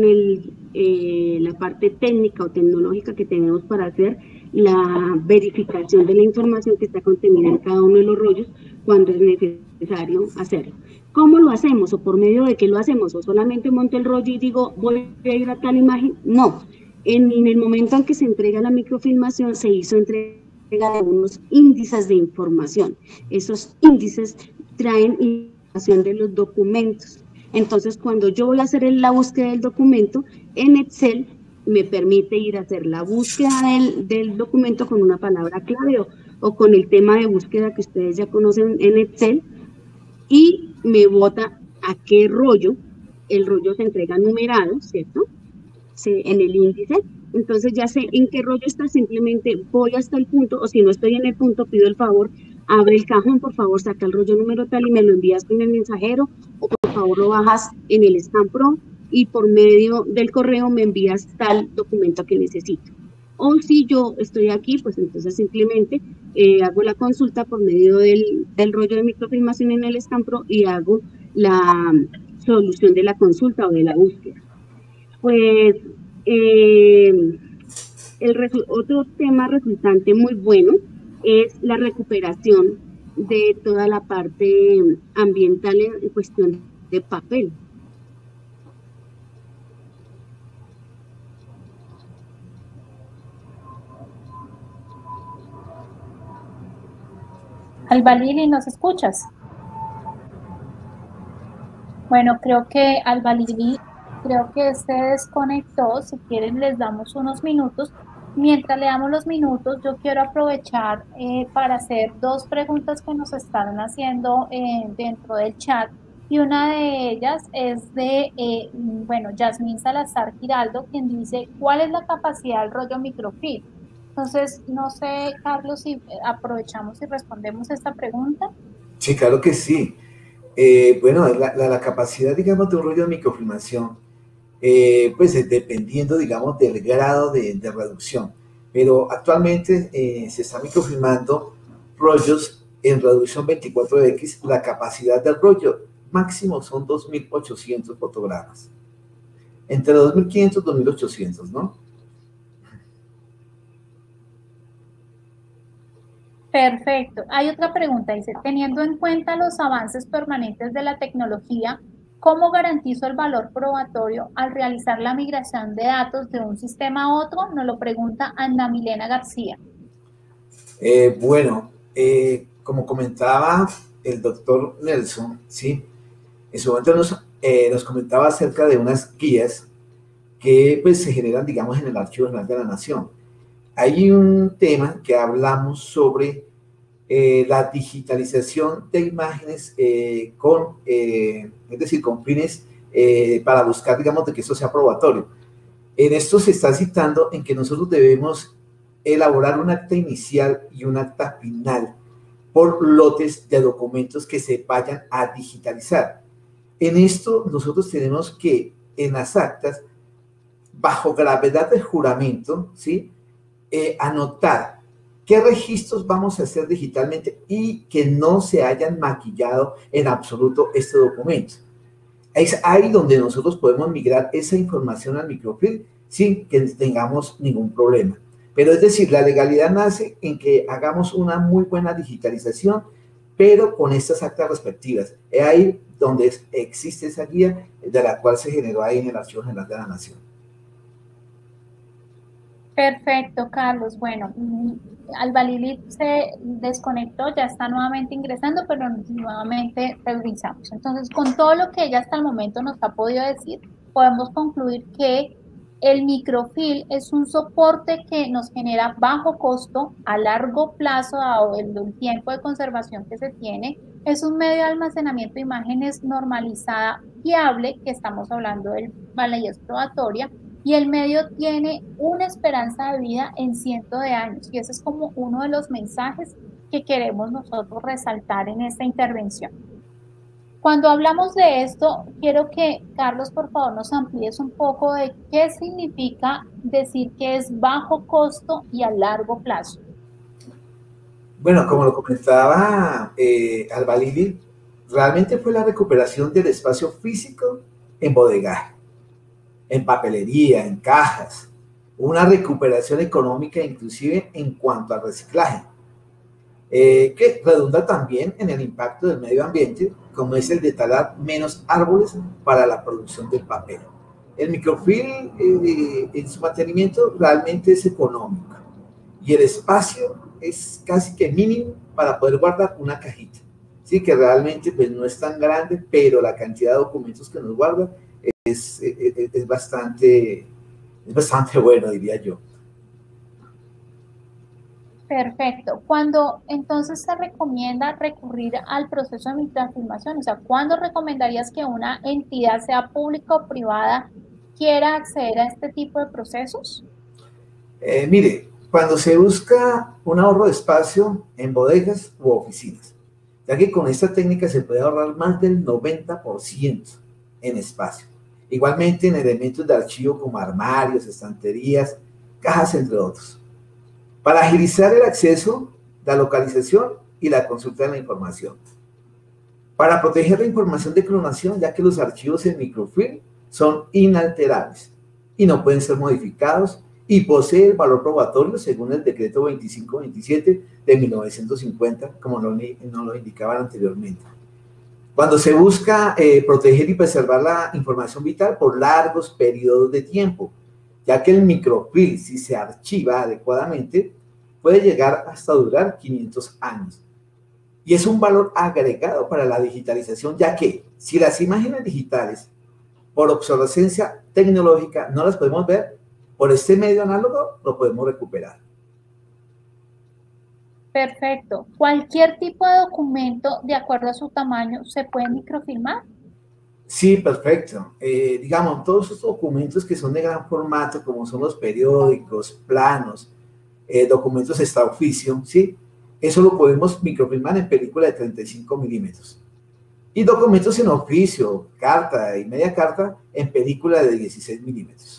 la parte técnica o tecnológica que tenemos para hacer la verificación de la información que está contenida en cada uno de los rollos cuando es necesario hacerlo. ¿Cómo lo hacemos o por medio de qué lo hacemos? ¿O solamente monto el rollo y digo voy a ir a tal imagen? No, en el momento en que se entrega la microfilmación se hizo entrega de unos índices de información. Esos índices traen información de los documentos. Entonces, cuando yo voy a hacer la búsqueda del documento, en Excel me permite ir a hacer la búsqueda del documento con una palabra clave o con el tema de búsqueda que ustedes ya conocen en Excel y me bota a qué rollo. El rollo se entrega numerado, ¿cierto? En el índice. Entonces ya sé en qué rollo está, simplemente voy hasta el punto, o si no estoy en el punto, pido el favor, abre el cajón, por favor, saca el rollo número tal y me lo envías con el mensajero, o por favor lo bajas en el Scan Pro y por medio del correo me envías tal documento que necesito. O si yo estoy aquí, pues entonces simplemente hago la consulta por medio del rollo de microfilmación en el Scan Pro y hago la solución de la consulta o de la búsqueda. Pues otro tema resultante muy bueno es la recuperación de toda la parte ambiental en cuestión de papel. Alba Lili, ¿nos escuchas? Bueno, creo que Alba Lili, se desconectó. Si quieren les damos unos minutos. Mientras le damos los minutos, yo quiero aprovechar para hacer 2 preguntas que nos están haciendo dentro del chat. Y una de ellas es de, Yasmín Salazar Giraldo, quien dice, ¿cuál es la capacidad del rollo microfilm? Entonces, no sé, Carlos, si aprovechamos y respondemos esta pregunta. Sí, claro que sí. La capacidad, digamos, de un rollo de microfilmación, pues dependiendo, digamos, del grado de reducción. Pero actualmente se está microfilmando rollos en reducción 24x. La capacidad del rollo máximo son 2.800 fotogramas. Entre 2.500 y 2.800, ¿no? Perfecto. Hay otra pregunta, dice, teniendo en cuenta los avances permanentes de la tecnología, ¿cómo garantizo el valor probatorio al realizar la migración de datos de un sistema a otro? Nos lo pregunta Ana Milena García. Como comentaba el doctor Nelson, ¿sí? En su momento nos comentaba acerca de unas guías que pues, se generan, digamos, en el Archivo General de la Nación. Hay un tema que hablamos sobre la digitalización de imágenes con fines para buscar, digamos, de que esto sea probatorio. En esto se está citando en que nosotros debemos elaborar un acta inicial y un acta final por lotes de documentos que se vayan a digitalizar. En esto nosotros tenemos que, en las actas, bajo gravedad de juramento, ¿sí?, anotar qué registros vamos a hacer digitalmente y que no se hayan maquillado en absoluto este documento. Es ahí donde nosotros podemos migrar esa información al microfilm sin que tengamos ningún problema. Pero es decir, la legalidad nace en que hagamos una muy buena digitalización, pero con estas actas respectivas. Es ahí donde existe esa guía de la cual se generó ahí en el Archivo General de la Nación. Perfecto, Carlos. Bueno, Albalili se desconectó, ya está nuevamente ingresando, pero nuevamente revisamos. Entonces, con todo lo que ella hasta el momento nos ha podido decir, podemos concluir que el microfilm es un soporte que nos genera bajo costo a largo plazo, dado el tiempo de conservación que se tiene. Es un medio de almacenamiento de imágenes normalizada, fiable, que estamos hablando de validez probatoria, y el medio tiene una esperanza de vida en cientos de años, y ese es como uno de los mensajes que queremos nosotros resaltar en esta intervención. Cuando hablamos de esto, quiero que, Carlos, por favor, nos amplíes un poco de qué significa decir que es bajo costo y a largo plazo. Bueno, como lo comentaba Albalili, realmente fue la recuperación del espacio físico en bodegaje, en papelería, en cajas, una recuperación económica inclusive en cuanto al reciclaje, que redunda también en el impacto del medio ambiente, como es el de talar menos árboles para la producción del papel. El microfilm en su mantenimiento realmente es económico y el espacio es casi que mínimo para poder guardar una cajita. Sí, que realmente pues, no es tan grande, pero la cantidad de documentos que nos guarda es bastante bueno, diría yo. Perfecto. Cuando entonces se recomienda recurrir al proceso de microfilmación, o sea, ¿cuándo recomendarías que una entidad, sea pública o privada, quiera acceder a este tipo de procesos? Mire, cuando se busca un ahorro de espacio en bodegas u oficinas, ya que con esta técnica se puede ahorrar más del 90% en espacio. Igualmente en elementos de archivo como armarios, estanterías, cajas, entre otros. Para agilizar el acceso, la localización y la consulta de la información. Para proteger la información de clonación, ya que los archivos en microfilm son inalterables y no pueden ser modificados y posee el valor probatorio según el decreto 2527 de 1950, como nos lo indicaban anteriormente. Cuando se busca proteger y preservar la información vital por largos periodos de tiempo, ya que el microfilm, si se archiva adecuadamente, puede llegar hasta durar 500 años. Y es un valor agregado para la digitalización, ya que si las imágenes digitales, por obsolescencia tecnológica, no las podemos ver, por este medio análogo lo podemos recuperar. Perfecto. ¿Cualquier tipo de documento, de acuerdo a su tamaño, se puede microfilmar? Sí, perfecto. Digamos, todos esos documentos que son de gran formato, como son los periódicos, planos, documentos extra oficio, ¿sí? Eso lo podemos microfilmar en película de 35 milímetros. Y documentos en oficio, carta y media carta, en película de 16 milímetros.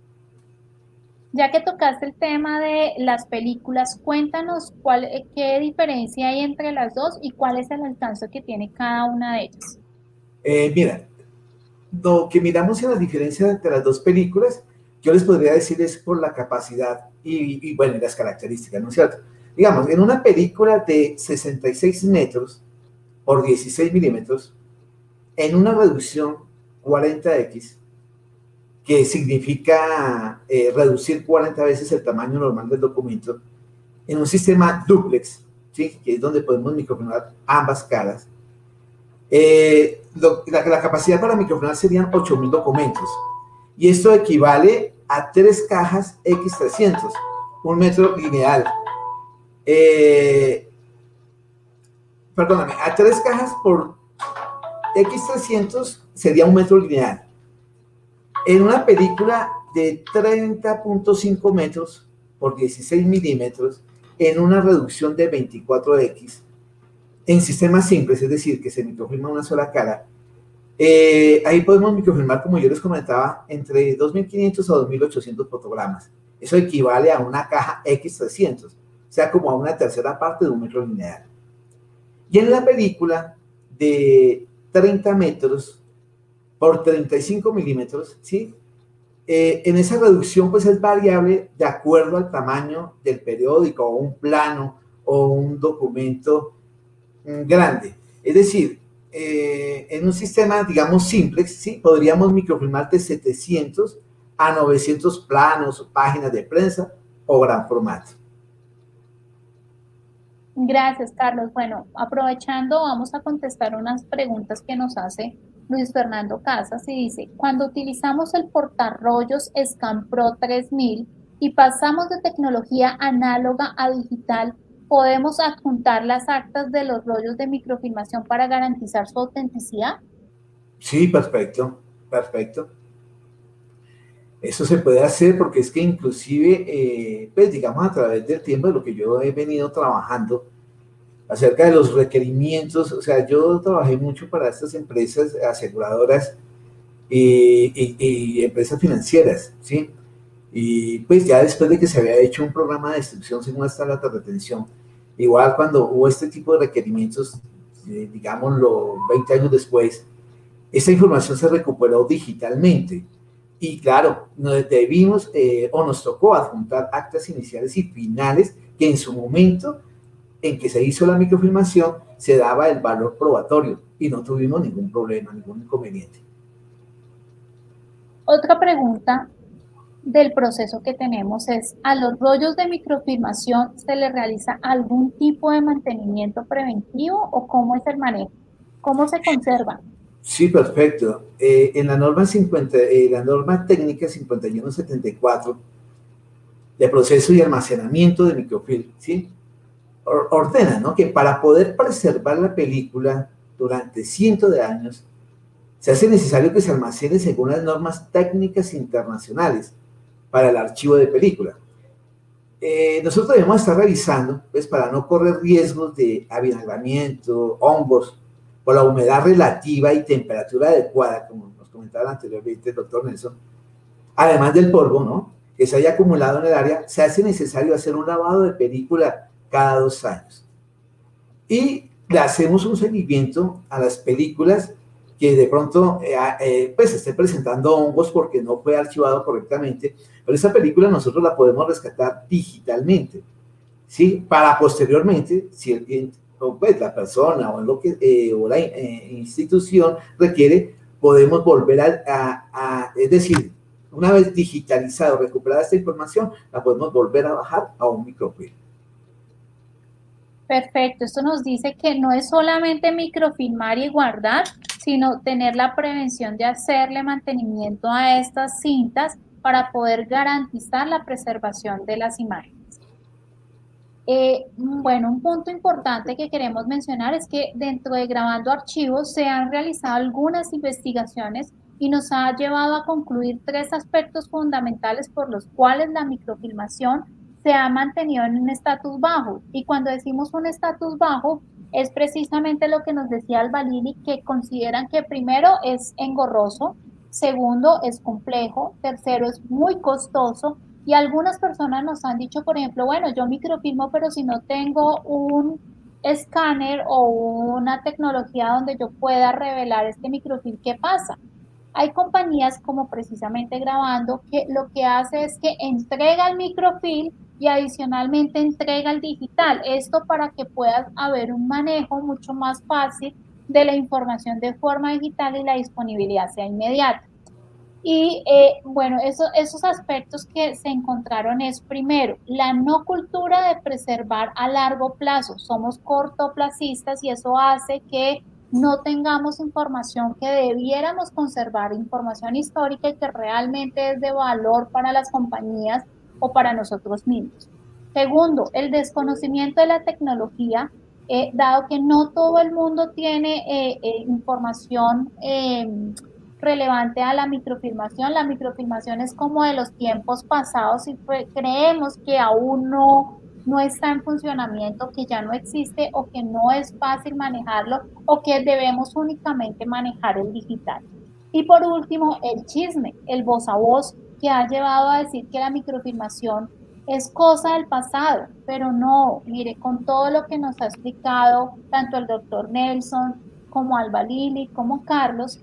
Ya que tocaste el tema de las películas, cuéntanos qué diferencia hay entre las dos y cuál es el alcance que tiene cada una de ellas. Mira, lo que miramos en la diferencia entre las dos películas, yo les podría decir es por la capacidad y bueno, las características, ¿no es cierto? Digamos, en una película de 66 metros por 16 milímetros, en una reducción 40x, que significa reducir 40 veces el tamaño normal del documento, en un sistema dúplex, ¿sí? Que es donde podemos microfilmar ambas caras. La capacidad para microfilmar serían 8.000 documentos, y esto equivale a 3 cajas X300, 1 metro lineal. Perdóname, a 3 cajas por X300 sería 1 metro lineal. En una película de 30.5 metros por 16 milímetros, en una reducción de 24x, en sistemas simples, es decir, que se microfilma una sola cara, ahí podemos microfilmar, como yo les comentaba, entre 2.500 a 2.800 fotogramas. Eso equivale a una caja X300, o sea, como a una tercera parte de 1 metro lineal. Y en la película de 30 metros por 35 milímetros, ¿sí? En esa reducción pues es variable de acuerdo al tamaño del periódico o un plano o un documento grande. Es decir, en un sistema, digamos, simplex, ¿sí? Podríamos microfilmar de 700 a 900 planos, páginas de prensa o gran formato. Gracias, Carlos. Bueno, aprovechando, vamos a contestar unas preguntas que nos hace Luis Fernando Casas y dice, cuando utilizamos el portarrollos ScanPro 3000 y pasamos de tecnología análoga a digital, ¿podemos adjuntar las actas de los rollos de microfilmación para garantizar su autenticidad? Sí, perfecto, perfecto. Eso se puede hacer porque es que inclusive, pues digamos a través del tiempo de lo que yo he venido trabajando acerca de los requerimientos, o sea, yo trabajé mucho para estas empresas aseguradoras y empresas financieras, ¿sí? Y pues ya después de que se había hecho un programa de destrucción según esta alta retención, igual cuando hubo este tipo de requerimientos, digámoslo, 20 años después, esa información se recuperó digitalmente. Y claro, nos debimos o nos tocó adjuntar actas iniciales y finales que en su momento en que se hizo la microfilmación se daba el valor probatorio y no tuvimos ningún problema, ningún inconveniente. Otra pregunta del proceso que tenemos es, ¿a los rollos de microfilmación se le realiza algún tipo de mantenimiento preventivo o cómo es el manejo? ¿Cómo se conservan? Sí, perfecto. En la norma, la norma técnica 5174 de proceso y almacenamiento de microfilm, ¿sí? Ordena, ¿no?, que para poder preservar la película durante cientos de años, se hace necesario que se almacene según las normas técnicas internacionales para el archivo de película. Nosotros debemos estar revisando, pues, para no correr riesgos de avinagramiento, hongos, por la humedad relativa y temperatura adecuada, como nos comentaba anteriormente el doctor Nelson, además del polvo, ¿no?, que se haya acumulado en el área, se hace necesario hacer un lavado de película cada 2 años. Y le hacemos un seguimiento a las películas que de pronto pues esté presentando hongos porque no fue archivado correctamente, pero esa película nosotros la podemos rescatar digitalmente, ¿sí? Para posteriormente, si el cliente, pues la persona o, o la institución requiere, podemos volver es decir, una vez digitalizado, recuperada esta información, la podemos volver a bajar a un microfilm. Perfecto, esto nos dice que no es solamente microfilmar y guardar, sino tener la prevención de hacerle mantenimiento a estas cintas para poder garantizar la preservación de las imágenes. Bueno, un punto importante que queremos mencionar es que dentro de Grabando Archivos se han realizado algunas investigaciones y nos ha llevado a concluir 3 aspectos fundamentales por los cuales la microfilmación se ha mantenido en un estatus bajo. Y cuando decimos un estatus bajo, es precisamente lo que nos decía Albalini, que consideran que primero es engorroso, segundo es complejo, tercero es muy costoso, y algunas personas nos han dicho, por ejemplo, bueno, yo microfilmo, pero si no tengo un escáner o una tecnología donde yo pueda revelar este microfilm, ¿qué pasa? Hay compañías como precisamente Grabando que lo que hace es que entrega el microfilm y adicionalmente entrega el digital. Esto para que pueda haber un manejo mucho más fácil de la información de forma digital y la disponibilidad sea inmediata. Y bueno, esos aspectos que se encontraron es, primero, la no cultura de preservar a largo plazo. Somos cortoplacistas y eso hace que no tengamos información que debiéramos conservar, información histórica y que realmente es de valor para las compañías o para nosotros mismos. Segundo, el desconocimiento de la tecnología, dado que no todo el mundo tiene información relevante a la microfilmación. La microfilmación es como de los tiempos pasados y creemos que aún no está en funcionamiento, que ya no existe o que no es fácil manejarlo o que debemos únicamente manejar el digital. Y por último, el chisme, el voz a voz, que ha llevado a decir que la microfilmación es cosa del pasado, pero no, mire, con todo lo que nos ha explicado tanto el doctor Nelson como Albalini, como Carlos,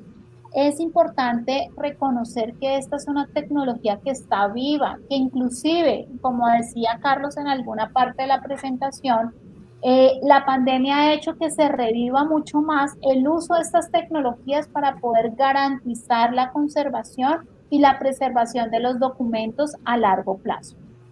es importante reconocer que esta es una tecnología que está viva, que inclusive, como decía Carlos en alguna parte de la presentación, la pandemia ha hecho que se reviva mucho más el uso de estas tecnologías para poder garantizar la conservación y la preservación de los documentos a largo plazo.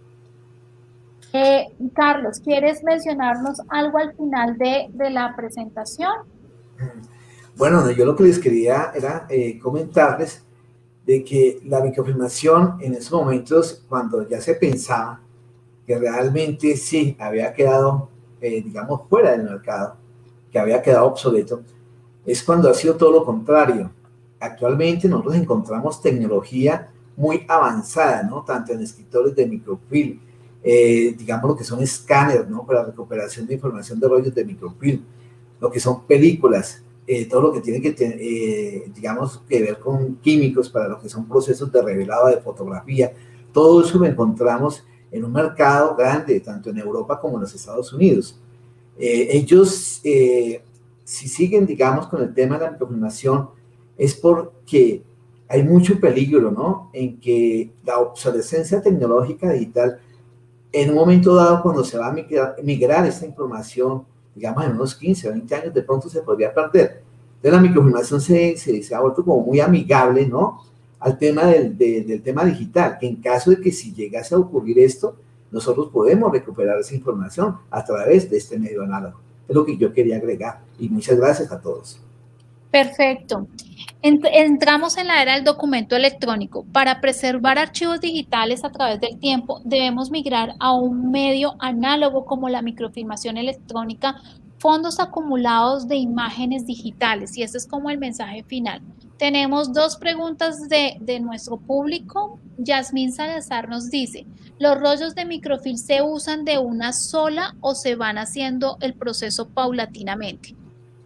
Carlos, ¿quieres mencionarnos algo al final de la presentación? Bueno, yo lo que les quería era comentarles de que la microfilmación en esos momentos, cuando ya se pensaba que realmente sí había quedado, digamos, fuera del mercado, que había quedado obsoleto, es cuando ha sido todo lo contrario. Actualmente nosotros encontramos tecnología muy avanzada, ¿no? Tanto en escritores de microfilm, digamos lo que son escáneres, ¿no? Para la recuperación de información de rollos de microfilm, lo que son películas, todo lo que tiene que, digamos, que ver con químicos para lo que son procesos de revelado de fotografía. Todo eso lo encontramos en un mercado grande, tanto en Europa como en los Estados Unidos. Ellos, si siguen, digamos, con el tema de la microfilmación, es porque hay mucho peligro, ¿no? En que la obsolescencia tecnológica digital, en un momento dado, cuando se va a migrar esta información, digamos, en unos 15 o 20 años, de pronto se podría perder. Entonces, la microfilmación se ha vuelto como muy amigable, ¿no? Al tema del tema digital, que en caso de que si llegase a ocurrir esto, nosotros podemos recuperar esa información a través de este medio análogo. Es lo que yo quería agregar. Y muchas gracias a todos. Perfecto. Entramos en la era del documento electrónico. Para preservar archivos digitales a través del tiempo, debemos migrar a un medio análogo como la microfilmación electrónica, fondos acumulados de imágenes digitales. Y ese es como el mensaje final. Tenemos dos preguntas de nuestro público. Yasmín Salazar nos dice, ¿los rollos de microfilm se usan de una sola o se van haciendo el proceso paulatinamente?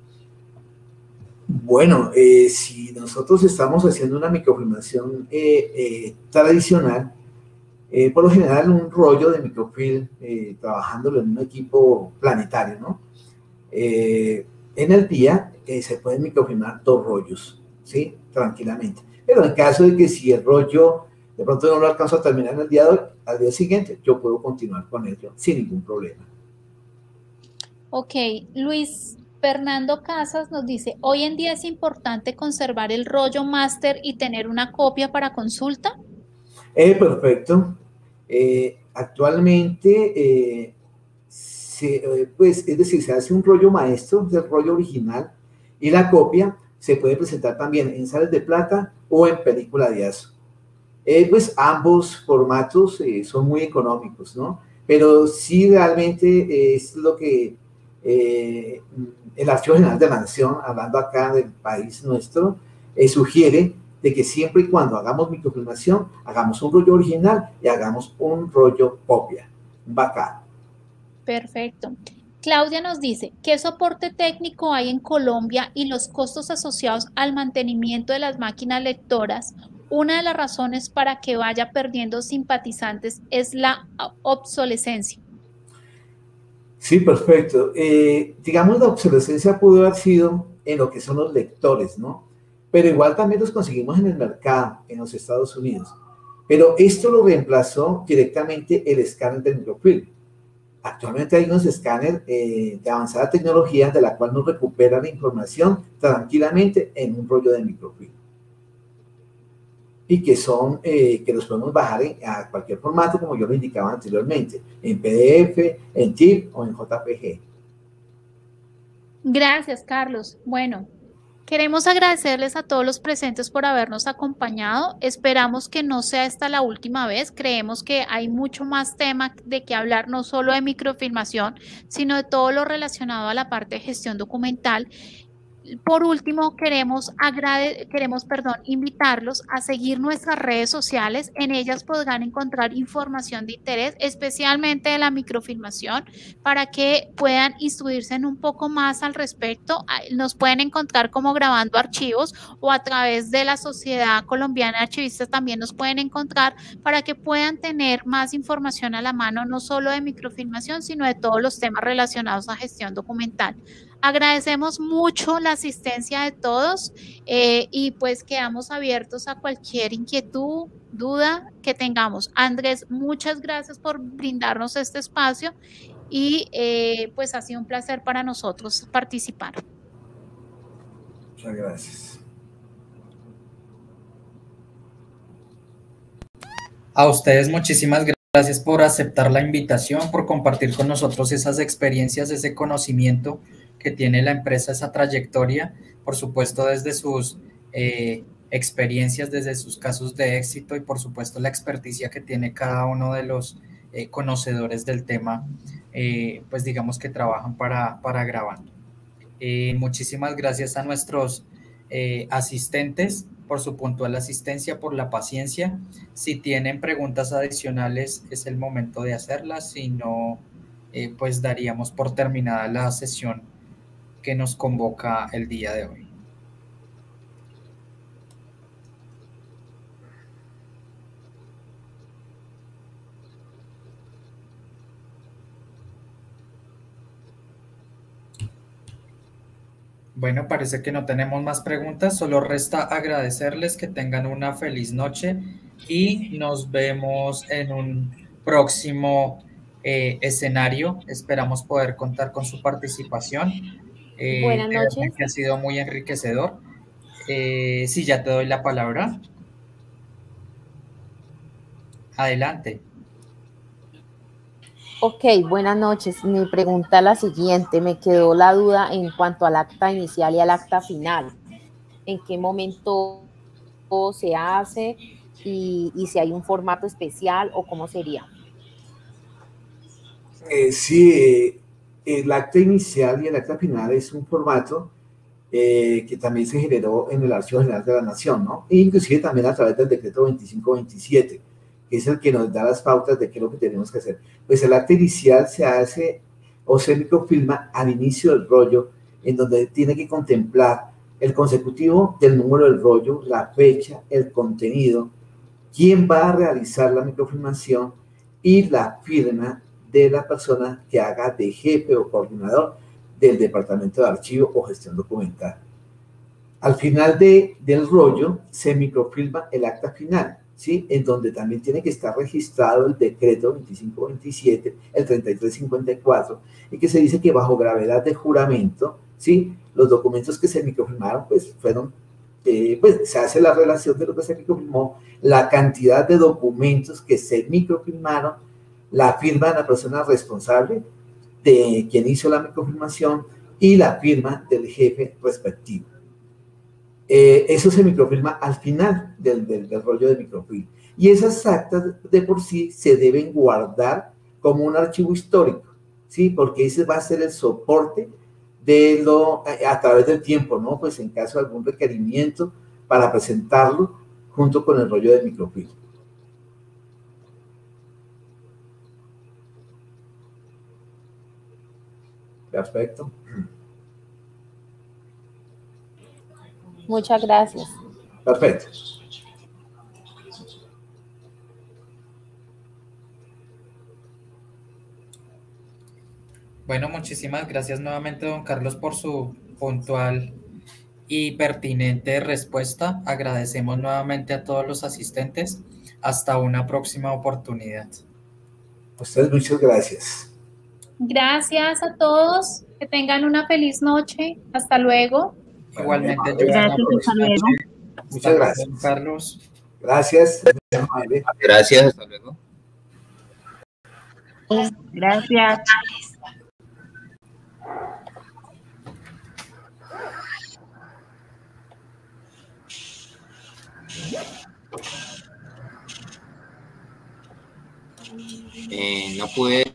Bueno, si nosotros estamos haciendo una microfilmación tradicional, por lo general un rollo de microfilm, trabajándolo en un equipo planetario, ¿no? En el día se pueden microfilmar 2 rollos, ¿sí? Tranquilamente. Pero en caso de que si el rollo de pronto no lo alcanzo a terminar en el día de hoy, al día siguiente yo puedo continuar con ello sin ningún problema. Ok, Luis Fernando Casas nos dice, hoy en día es importante conservar el rollo máster y tener una copia para consulta. Perfecto. Actualmente, pues, es decir, se hace un rollo maestro, el rollo original, y la copia se puede presentar también en sales de plata o en película de ASO. Pues ambos formatos son muy económicos, ¿no? Pero sí realmente es lo que el Archivo General de la Nación, hablando acá del país nuestro, sugiere de que siempre y cuando hagamos microfilmación, hagamos un rollo original y hagamos un rollo copia, un backup. Perfecto. Claudia nos dice, ¿qué soporte técnico hay en Colombia y los costos asociados al mantenimiento de las máquinas lectoras? Una de las razones para que vaya perdiendo simpatizantes es la obsolescencia. Sí, perfecto. Digamos, la obsolescencia pudo haber sido en lo que son los lectores, ¿no? Pero igual también los conseguimos en el mercado, en los Estados Unidos. Pero esto lo reemplazó directamente el escáner de microfilm. Actualmente hay unos escáneres de avanzada tecnología de la cual nos recupera la información tranquilamente en un rollo de microfilm. Y que son, que los podemos bajar a cualquier formato, como yo lo indicaba anteriormente, en PDF, en TIFF o en JPG. Gracias, Carlos. Bueno, queremos agradecerles a todos los presentes por habernos acompañado. Esperamos que no sea esta la última vez. Creemos que hay mucho más tema de qué hablar, no solo de microfilmación, sino de todo lo relacionado a la parte de gestión documental. Por último, queremos invitarlos a seguir nuestras redes sociales. En ellas podrán encontrar información de interés, especialmente de la microfilmación, para que puedan instruirse en un poco más al respecto. Nos pueden encontrar como Grabando Archivos o a través de la Sociedad Colombiana de Archivistas también nos pueden encontrar para que puedan tener más información a la mano, no solo de microfilmación, sino de todos los temas relacionados a gestión documental. Agradecemos mucho la asistencia de todos y pues quedamos abiertos a cualquier inquietud, duda que tengamos. Andrés, muchas gracias por brindarnos este espacio y pues ha sido un placer para nosotros participar. Muchas gracias. A ustedes muchísimas gracias por aceptar la invitación, por compartir con nosotros esas experiencias, ese conocimiento que tiene la empresa, esa trayectoria, por supuesto desde sus experiencias, desde sus casos de éxito y por supuesto la experticia que tiene cada uno de los conocedores del tema, pues digamos que trabajan para Grabando. Muchísimas gracias a nuestros asistentes por su puntual asistencia, por la paciencia. Si tienen preguntas adicionales, es el momento de hacerlas. Si no, pues daríamos por terminada la sesión que nos convoca el día de hoy. Bueno, parece que no tenemos más preguntas, solo resta agradecerles, que tengan una feliz noche y nos vemos en un próximo escenario. Esperamos poder contar con su participación. Buenas noches. Que ha sido muy enriquecedor. Sí, ya te doy la palabra. Adelante. Ok, buenas noches. Mi pregunta es la siguiente. Me quedó la duda en cuanto al acta inicial y al acta final. ¿En qué momento se hace y si hay un formato especial o cómo sería? Sí, el acta inicial y el acta final es un formato que también se generó en el Archivo General de la Nación, ¿no? E inclusive también a través del decreto 2527, que es el que nos da las pautas de qué es lo que tenemos que hacer. Pues el acta inicial se hace o se microfilma al inicio del rollo, en donde tiene que contemplar el consecutivo del número del rollo, la fecha, el contenido, quién va a realizar la microfilmación y la firma de la persona que haga de jefe o coordinador del departamento de archivo o gestión documental. Al final del rollo se microfilma el acta final, ¿sí? En donde también tiene que estar registrado el decreto 2527, el 3354, y que se dice que bajo gravedad de juramento, ¿sí? Los documentos que se microfilmaron, pues fueron, pues se hace la relación de lo que se microfilmó, la cantidad de documentos que se microfilmaron, la firma de la persona responsable, de quien hizo la microfilmación y la firma del jefe respectivo. Eso se microfilma al final del rollo de microfilm. Y esas actas de por sí se deben guardar como un archivo histórico, ¿sí? Porque ese va a ser el soporte de a través del tiempo, ¿no? Pues en caso de algún requerimiento para presentarlo junto con el rollo de microfilm. Perfecto. Muchas gracias. Perfecto. Bueno, muchísimas gracias nuevamente, don Carlos, por su puntual y pertinente respuesta. Agradecemos nuevamente a todos los asistentes. Hasta una próxima oportunidad. A ustedes muchas gracias. Gracias a todos. Que tengan una feliz noche. Hasta luego. Igualmente, gracias, hasta luego. Muchas gracias, Carlos. Gracias. Gracias, hasta luego. Gracias. No pude.